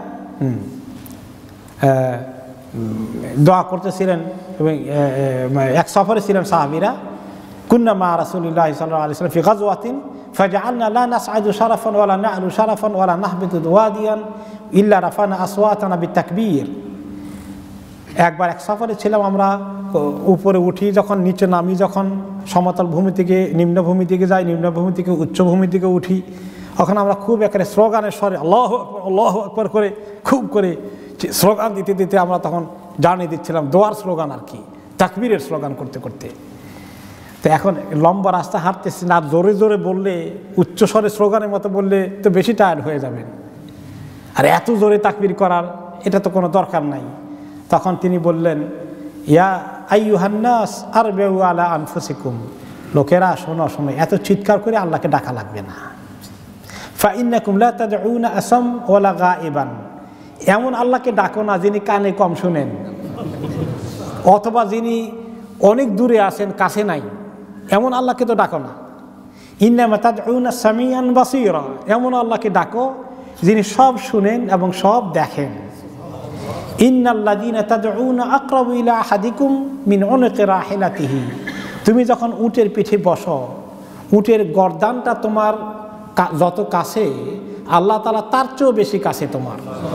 দোয়া করতেছিলেন, এবং এক সফরে ছিলেন সাহাবীরা। কুন্না মা রাসূলিল্লাহি সাল্লাল্লাহু আলাইহি ওয়াসাল্লাম ফি গাজওয়াতিন ফাজআলনা লা নাসআদু শারাফান ওয়ালা না'লু শারাফান ওয়ালা নাহবিতু ওয়াদিয়ান ইল্লা রাফানা আসওয়াতানা বিতাকবীর। একবার এক সফরে ছিলাম আমরা, উপরে উঠি যখন, নিচে নামি যখন, সমতল ভূমি থেকে নিম্নভূমি দিকে যাই, নিম্নভূমি থেকে উচ্চভূমি দিকে উঠি, তখন আমরা খুব একেবারে স্লোগানের স্বরে আল্লাহু আকবার, আল্লাহু আকবার করে খুব করে স্লোগান দিতে দিতে আমরা তখন জানিয়ে দিচ্ছিলাম দোয়ার স্লোগান আর কি, তাকবীরের স্লোগান করতে করতে। তো এখন লম্বা রাস্তা হাঁটতেছি না, জোরে জোরে বললে, উচ্চস্বরে স্লোগানের মতো বললে তো বেশি টায়ার্ড হয়ে যাবেন, আর এত জোরে তাকবীর করার এটা তো কোনো দরকার নাই। তখন তিনি বললেন, ইয়া আইয়ুহান নাস আরবিউ আলা আনফুসিকুম, লোকেরা শোনো শোনো, এত চিৎকার করে আল্লাহকে ডাকা লাগবে না। ফাইন্নাকুম লা তাদউনা আসাম ওয়ালা গায়বান, এমন আল্লাহকে ডাকো না যিনি কানে কম শুনেন, অথবা যিনি অনেক দূরে আছেন কাছে নাই, এমন আল্লাহকে তো ডাকো না। ইন্নামা তাদউনা সামিআন বাসীরা, এমন আল্লাহকে ডাকো যিনি সব শুনেন এবং সব দেখেন। ইন্নাল্লাযীনা তাদউনা আকরাবু ইলা আহাদিকুম মিন উনকি রাহিলাতিহি, তুমি যখন উটের পিঠে বসো, উটের গর্দানটা তোমার যত কাছে, আল্লাহ তাআলা তার চেয়েও বেশি কাছে তোমার।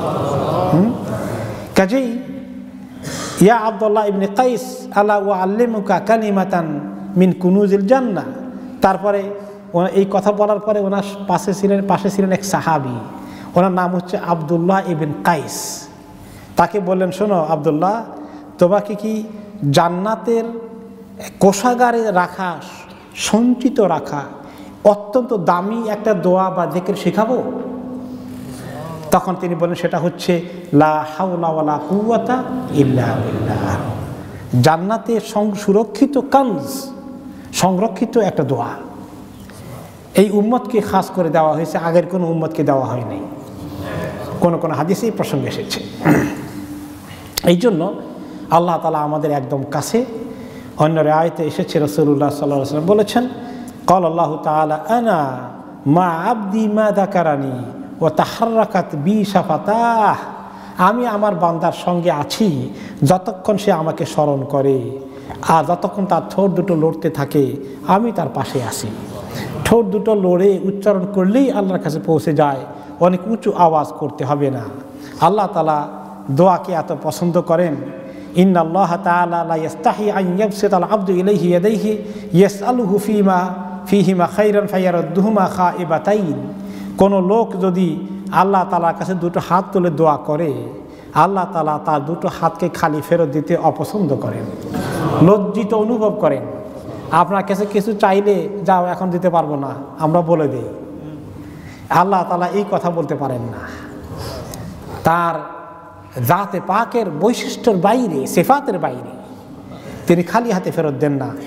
কাজেই ইয়া আব্দুল্লাহ ইবনে কাইস আলা উআল্লিমুকা কালিমাতান মিন কুনুজিল জান্নাহ, তারপরে এই কথা বলার পরে ওনার পাশে ছিলেন এক সাহাবী, ওনার নাম হচ্ছে আব্দুল্লাহ ইবনে কাইস। তাকে বললেন, শোনো আব্দুল্লাহ, তোমাকে কি জান্নাতের কোষাগারে রাখা, সঞ্চিত রাখা অত্যন্ত দামি একটা দোয়া বা জিকির শেখাবো? তখন তিনি বললেন, সেটা হচ্ছে লা হাওলা ওয়ালা কুওয়াতা ইল্লা বিল্লাহ, জান্নাতের সুরক্ষিত কানজ, সংরক্ষিত একটা দোয়া। এই উম্মতকে খাস করে দেওয়া হয়েছে, আগের কোনো উম্মতকে দেওয়া হয়নি। কোনো কোনো হাদিসে এই প্রসঙ্গ এসেছে। এই জন্য আল্লাহ তাআলা আমাদের একদম কাছে। অন্য আয়াতে এসেছে, রাসূলুল্লাহ সাল্লাল্লাহু আলাইহি ওয়াসাল্লাম বলেছেন, ক্বালা আল্লাহু তাআলা আনা মা আবদি মা যাকারানি ওয়া তাহাররাকাত বি শাফাতাহ, আমি আমার বান্দার সঙ্গে আছি যতক্ষণ সে আমাকে স্মরণ করে, আর যতক্ষণ তার ঠোঁট দুটো লড়তে থাকে আমি তার পাশে আছি। ঠোঁট দুটো লড়ে উচ্চারণ করলেই আল্লাহর কাছে পৌঁছে যায়, অনেক উঁচু আওয়াজ করতে হবে না। আল্লাহ তাআলা দোয়াকে এত পছন্দ করেন। ইন্নাল্লাহ তাআলা লা ইস্তাহি আন ইয়াবসিতাল আবদু ইলাইহি ইয়াদাইহি ইয়াসআলুহু ফীহিমা খাইরান ফায়ারুদ্দুহুমা খাইবাতাইন, কোনো লোক যদি আল্লাহ তাআলার কাছে দুটো হাত তুলে দোয়া করে, আল্লাহ তাআলা তার দুটো হাতকে খালি ফেরত দিতে অপছন্দ করেন, লজ্জিত অনুভব করেন। আপনার কাছে কিছু চাইলে, যাও এখন দিতে পারবো না, আমরা বলে দিই। আল্লাহ তাআলা এই কথা বলতে পারেন না। তার জাতে পাকের বৈশিষ্ট্যের বাইরে, সিফাতের বাইরে তিনি খালি হাতে ফেরত দেন না।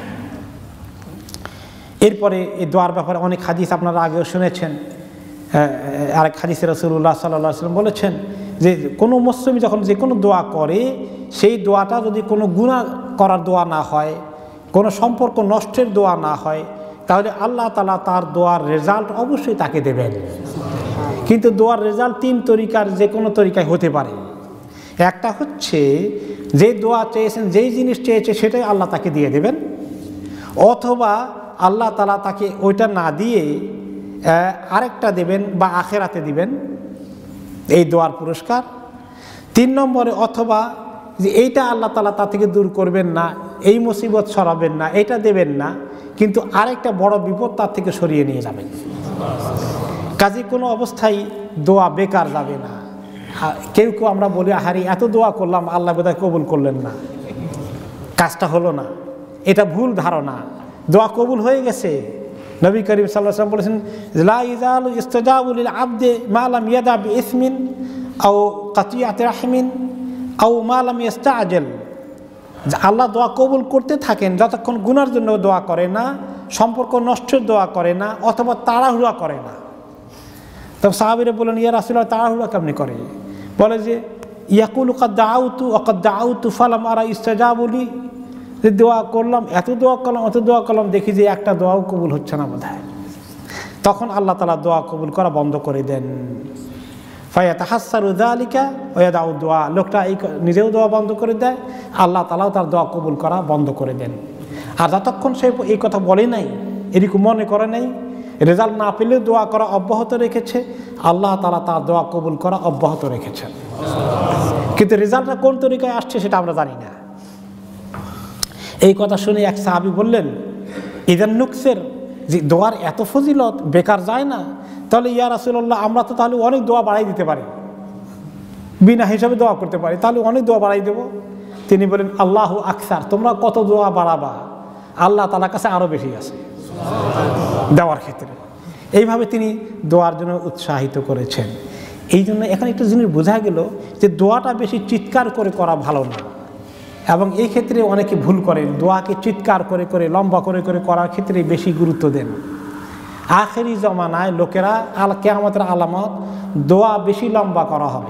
এরপরে এই দোয়ার ব্যাপারে অনেক হাদিস আপনারা আগেও শুনেছেন। আরেক হাদিসে রাসূলুল্লাহ সাল্লাল্লাহু আলাইহি ওয়াসাল্লাম বলেছেন যে কোনো মুসলিম যখন যে কোনো দোয়া করে, সেই দোয়াটা যদি কোনো গুনাহ করার দোয়া না হয়, কোনো সম্পর্ক নষ্টের দোয়া না হয়, তাহলে আল্লাহ তাআলা তার দোয়ার রেজাল্ট অবশ্যই তাকে দেবেন। কিন্তু দোয়ার রেজাল্ট তিন তরিকার যে কোনো তরিকায় হতে পারে। একটা হচ্ছে যে দোয়া চেয়েছেন, যেই জিনিস চেয়েছে সেটাই আল্লাহ তাকে দিয়ে দেবেন, অথবা আল্লাহ তাআলা তাকে ওইটা না দিয়ে আরেকটা দেবেন বা আখেরাতে দিবেন, এই দোয়ার পুরস্কার। তিন নম্বরে, অথবা যে এইটা আল্লাহ তাআলা তা থেকে দূর করবেন না, এই মুসিবত সরাবেন না, এটা দেবেন না, কিন্তু আরেকটা বড় বিপদ তার থেকে সরিয়ে নিয়ে যাবেন। কাজে কোনো অবস্থায় দোয়া বেকার যাবে না। কেউ কেউ আমরা বলি, আহারি এত দোয়া করলাম আল্লাহ বোধহয় কবুল করলেন না, কাজটা হলো না। এটা ভুল ধারণা। দোয়া কবুল হয়ে গেছে। নবী করিম সাল্লাল্লাহু আলাইহি ওয়াসাল্লাম বলেছেন, লা ইয়াজালু ইস্তিজাবু লিল আবদি মা লাম ইয়াদা বিইসমিন আও কাতিয়াতি রাহমিন আও মা লাম ইস্তাআজিল। আল্লাহ দোয়া কবুল করতে থাকেন যতক্ষণ গুনার জন্য দোয়া করে না, সম্পর্ক নষ্টের দোয়া করে না, অথবা তাড়াহুড়া করে না। তবে সাহাবীরা বলেন, ইয়া রাসূলুল্লাহ, তাড়াহুড়া কেমনি করে? বলে যে ইয়াকুলু কাদ দাআউতু ফালাম আরা ইস্তিজাবু লি, যে দোয়া করলাম, এত দোয়া করলাম, দেখি যে একটা দোয়াও কবুল হচ্ছে না বোধহয়। তখন আল্লাহ তাআলা দোয়া কবুল করা বন্ধ করে দেন। ফায়াতাহাসসারু যালিকা ওয়া ইয়াদাউ দোয়া, লোকটা এই নিজেও দোয়া বন্ধ করে দেয়, আল্লাহ তাআলাও তার দোয়া কবুল করা বন্ধ করে দেন। আর যতক্ষণ সে এই কথা বলে নাই, এরকম মনে করে নাই, রেজাল্ট না পেলেও দোয়া করা অব্যাহত রেখেছে, আল্লাহ তাআলা তার দোয়া কবুল করা অব্যাহত রেখেছেন। কিন্তু রেজাল্টটা কোন তরিকায় আসছে সেটা আমরা জানি না। এই কথা শুনে এক সাহাবী বললেন, ইদান নুকসের, যে দোয়ার এত ফজিলত, বেকার যায় না? তাহলে ইয়া রাসূলুল্লাহ, আমরা তো তাহলে অনেক দোয়া বাড়াই দিতে পারি। বিনা হিসাবে দোয়া করতে পারি, তাহলে অনেক দোয়া বাড়াই দেব। তিনি বলেন আল্লাহু আকসার, তোমরা কত দোয়া বাড়াবা, আল্লাহ তাআলার কাছে আরও বেশি আছে দেওয়ার ক্ষেত্রে। এইভাবে তিনি দোয়ার জন্য উৎসাহিত করেছেন। এই জন্য এখানে একটা জিনিস বোঝা গেল যে দোয়াটা বেশি চিৎকার করে করা ভালো না, এবং এই ক্ষেত্রে অনেকে ভুল করেন, দোয়াকে চিৎকার করে করে লম্বা করে করে করার ক্ষেত্রে বেশি গুরুত্ব দেন। আখেরি জমানায় লোকেরা কিয়ামতের আলামত দোয়া বেশি লম্বা করা হবে,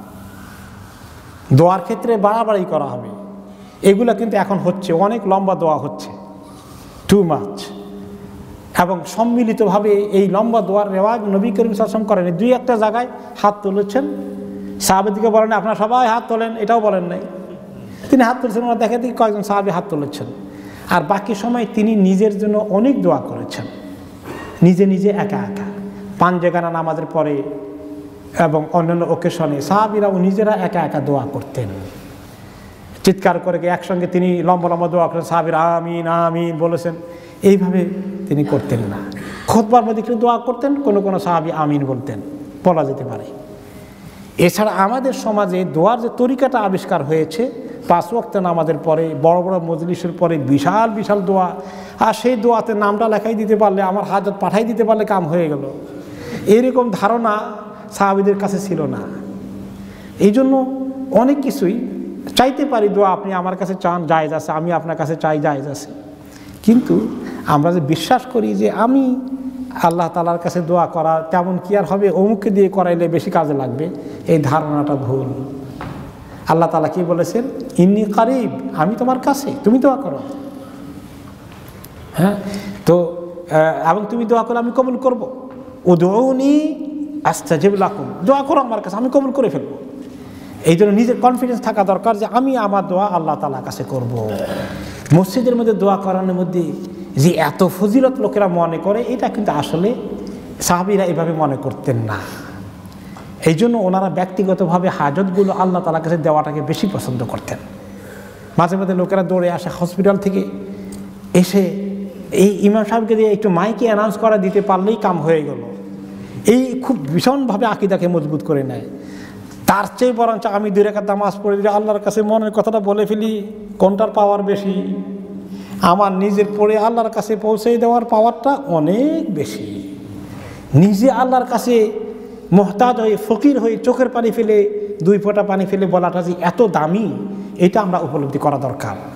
দোয়ার ক্ষেত্রে বাড়াবাড়ি করা হবে। এগুলো কিন্তু এখন হচ্ছে, অনেক লম্বা দোয়া হচ্ছে, টু মাচ। এবং সম্মিলিতভাবে এই লম্বা দোয়ার রেওয়াজ নবী করিম সাল্লাল্লাহু আলাইহি ওয়াসাল্লাম করেন। দুই একটা জায়গায় হাত তুলেছেন, সাহাবাদেরকে বলেন আপনারা সবাই হাত তোলেন, এটাও বলেন নাই, তিনি হাত তুলেছেন। ওরা দেখে দেখি কয়েকজন সাহাবী হাত তুলেছেন। আর বাকি সময় তিনি নিজের জন্য অনেক দোয়া করেছেন, নিজে নিজে একা একা। পাঞ্জেগানা নামাজের পরে এবং অন্যান্য ওকেশনে সাহাবীরাও নিজেরা একা একা দোয়া করতেন, চিৎকার করে একসঙ্গে তিনি লম্বা লম্বা দোয়া করেন, সাহাবীরা আমিন আমিন বলেছেন। এইভাবে তিনি করতেন না। খুতবার মধ্যে কেউ দোয়া করতেন, কোনো কোনো সাহাবী আমিন বলতেন, বলা যেতে পারে। এছাড়া আমাদের সমাজে দোয়ার যে তরিকাটা আবিষ্কার হয়েছে, 5 ওয়াক্ত নামাজের পরে বড় বড় মজলিসের পরে বিশাল বিশাল দোয়া, আর সেই দোয়াতে নামটা লেখাই দিতে পারলে, আমার হাজত পাঠাই দিতে পারলে কাম হয়ে গেল, এরকম ধারণা সাহাবীদের কাছে ছিল না। এই জন্য অনেক কিছুই চাইতে পারি, দোয়া আপনি আমার কাছে চান জায়েজ আছে, আমি আপনার কাছে চাই জায়েজ আছে, কিন্তু আমরা যে বিশ্বাস করি যে আমি আল্লাহ তাআলার কাছে দোয়া করা তেমন কি আর হবে, অমুককে দিয়ে করাইলে বেশি কাজে লাগবে, এই ধারণাটা ভুল। আল্লাহ তাআলা কি বলেছেন, ইন্নী কারিব, আমি তোমার কাছে, তুমি দোয়া করো। হ্যাঁ, তো এবং তুমি দোয়া করলে আমি কবুল করব। উদউনি আস্তাজিব লাকুম, দোয়া করো আমার কাছে, আমি কবুল করে ফেলবো। এই জন্য নিজের কনফিডেন্স থাকা দরকার যে আমি আমার দোয়া আল্লাহ তাআলার কাছে করব। মসজিদের মধ্যে দোয়া করানোর মধ্যে যে এত ফজিলত লোকেরা মনে করে, এটা কিন্তু আসলে সাহাবীরা এভাবে মনে করতেন না। এই জন্য ওনারা ব্যক্তিগতভাবে হাজতগুলো আল্লাহ তাআলার কাছে দেওয়াটাকে বেশি পছন্দ করতেন। মাঝে মাঝে লোকেরা দৌড়ে আসে হসপিটাল থেকে, এসে এই ইমাম সাহেবকে দিয়ে একটু মাইকে অ্যানাউন্স করা দিতে পারলেই কাম হয়ে গেল। এই খুব ভীষণভাবে আকীদাকে মজবুত করে নেয়। তার চেয়ে বরঞ্চ আমি 2 রাকাত নামাজ পড়ে দিয়ে আল্লাহর কাছে মনের কথাটা বলে ফেলি, কোনটার পাওয়ার বেশি? আমার নিজের পড়ে আল্লাহর কাছে পৌঁছে দেওয়ার পাওয়ারটা অনেক বেশি। নিজে আল্লাহর কাছে মোহতাজ হয়ে, ফকির হয়ে, চোখের পানি ফেলে, 2 ফোঁটা পানি ফেলে বলাটা যে এত দামি, এটা আমরা উপলব্ধি করা দরকার।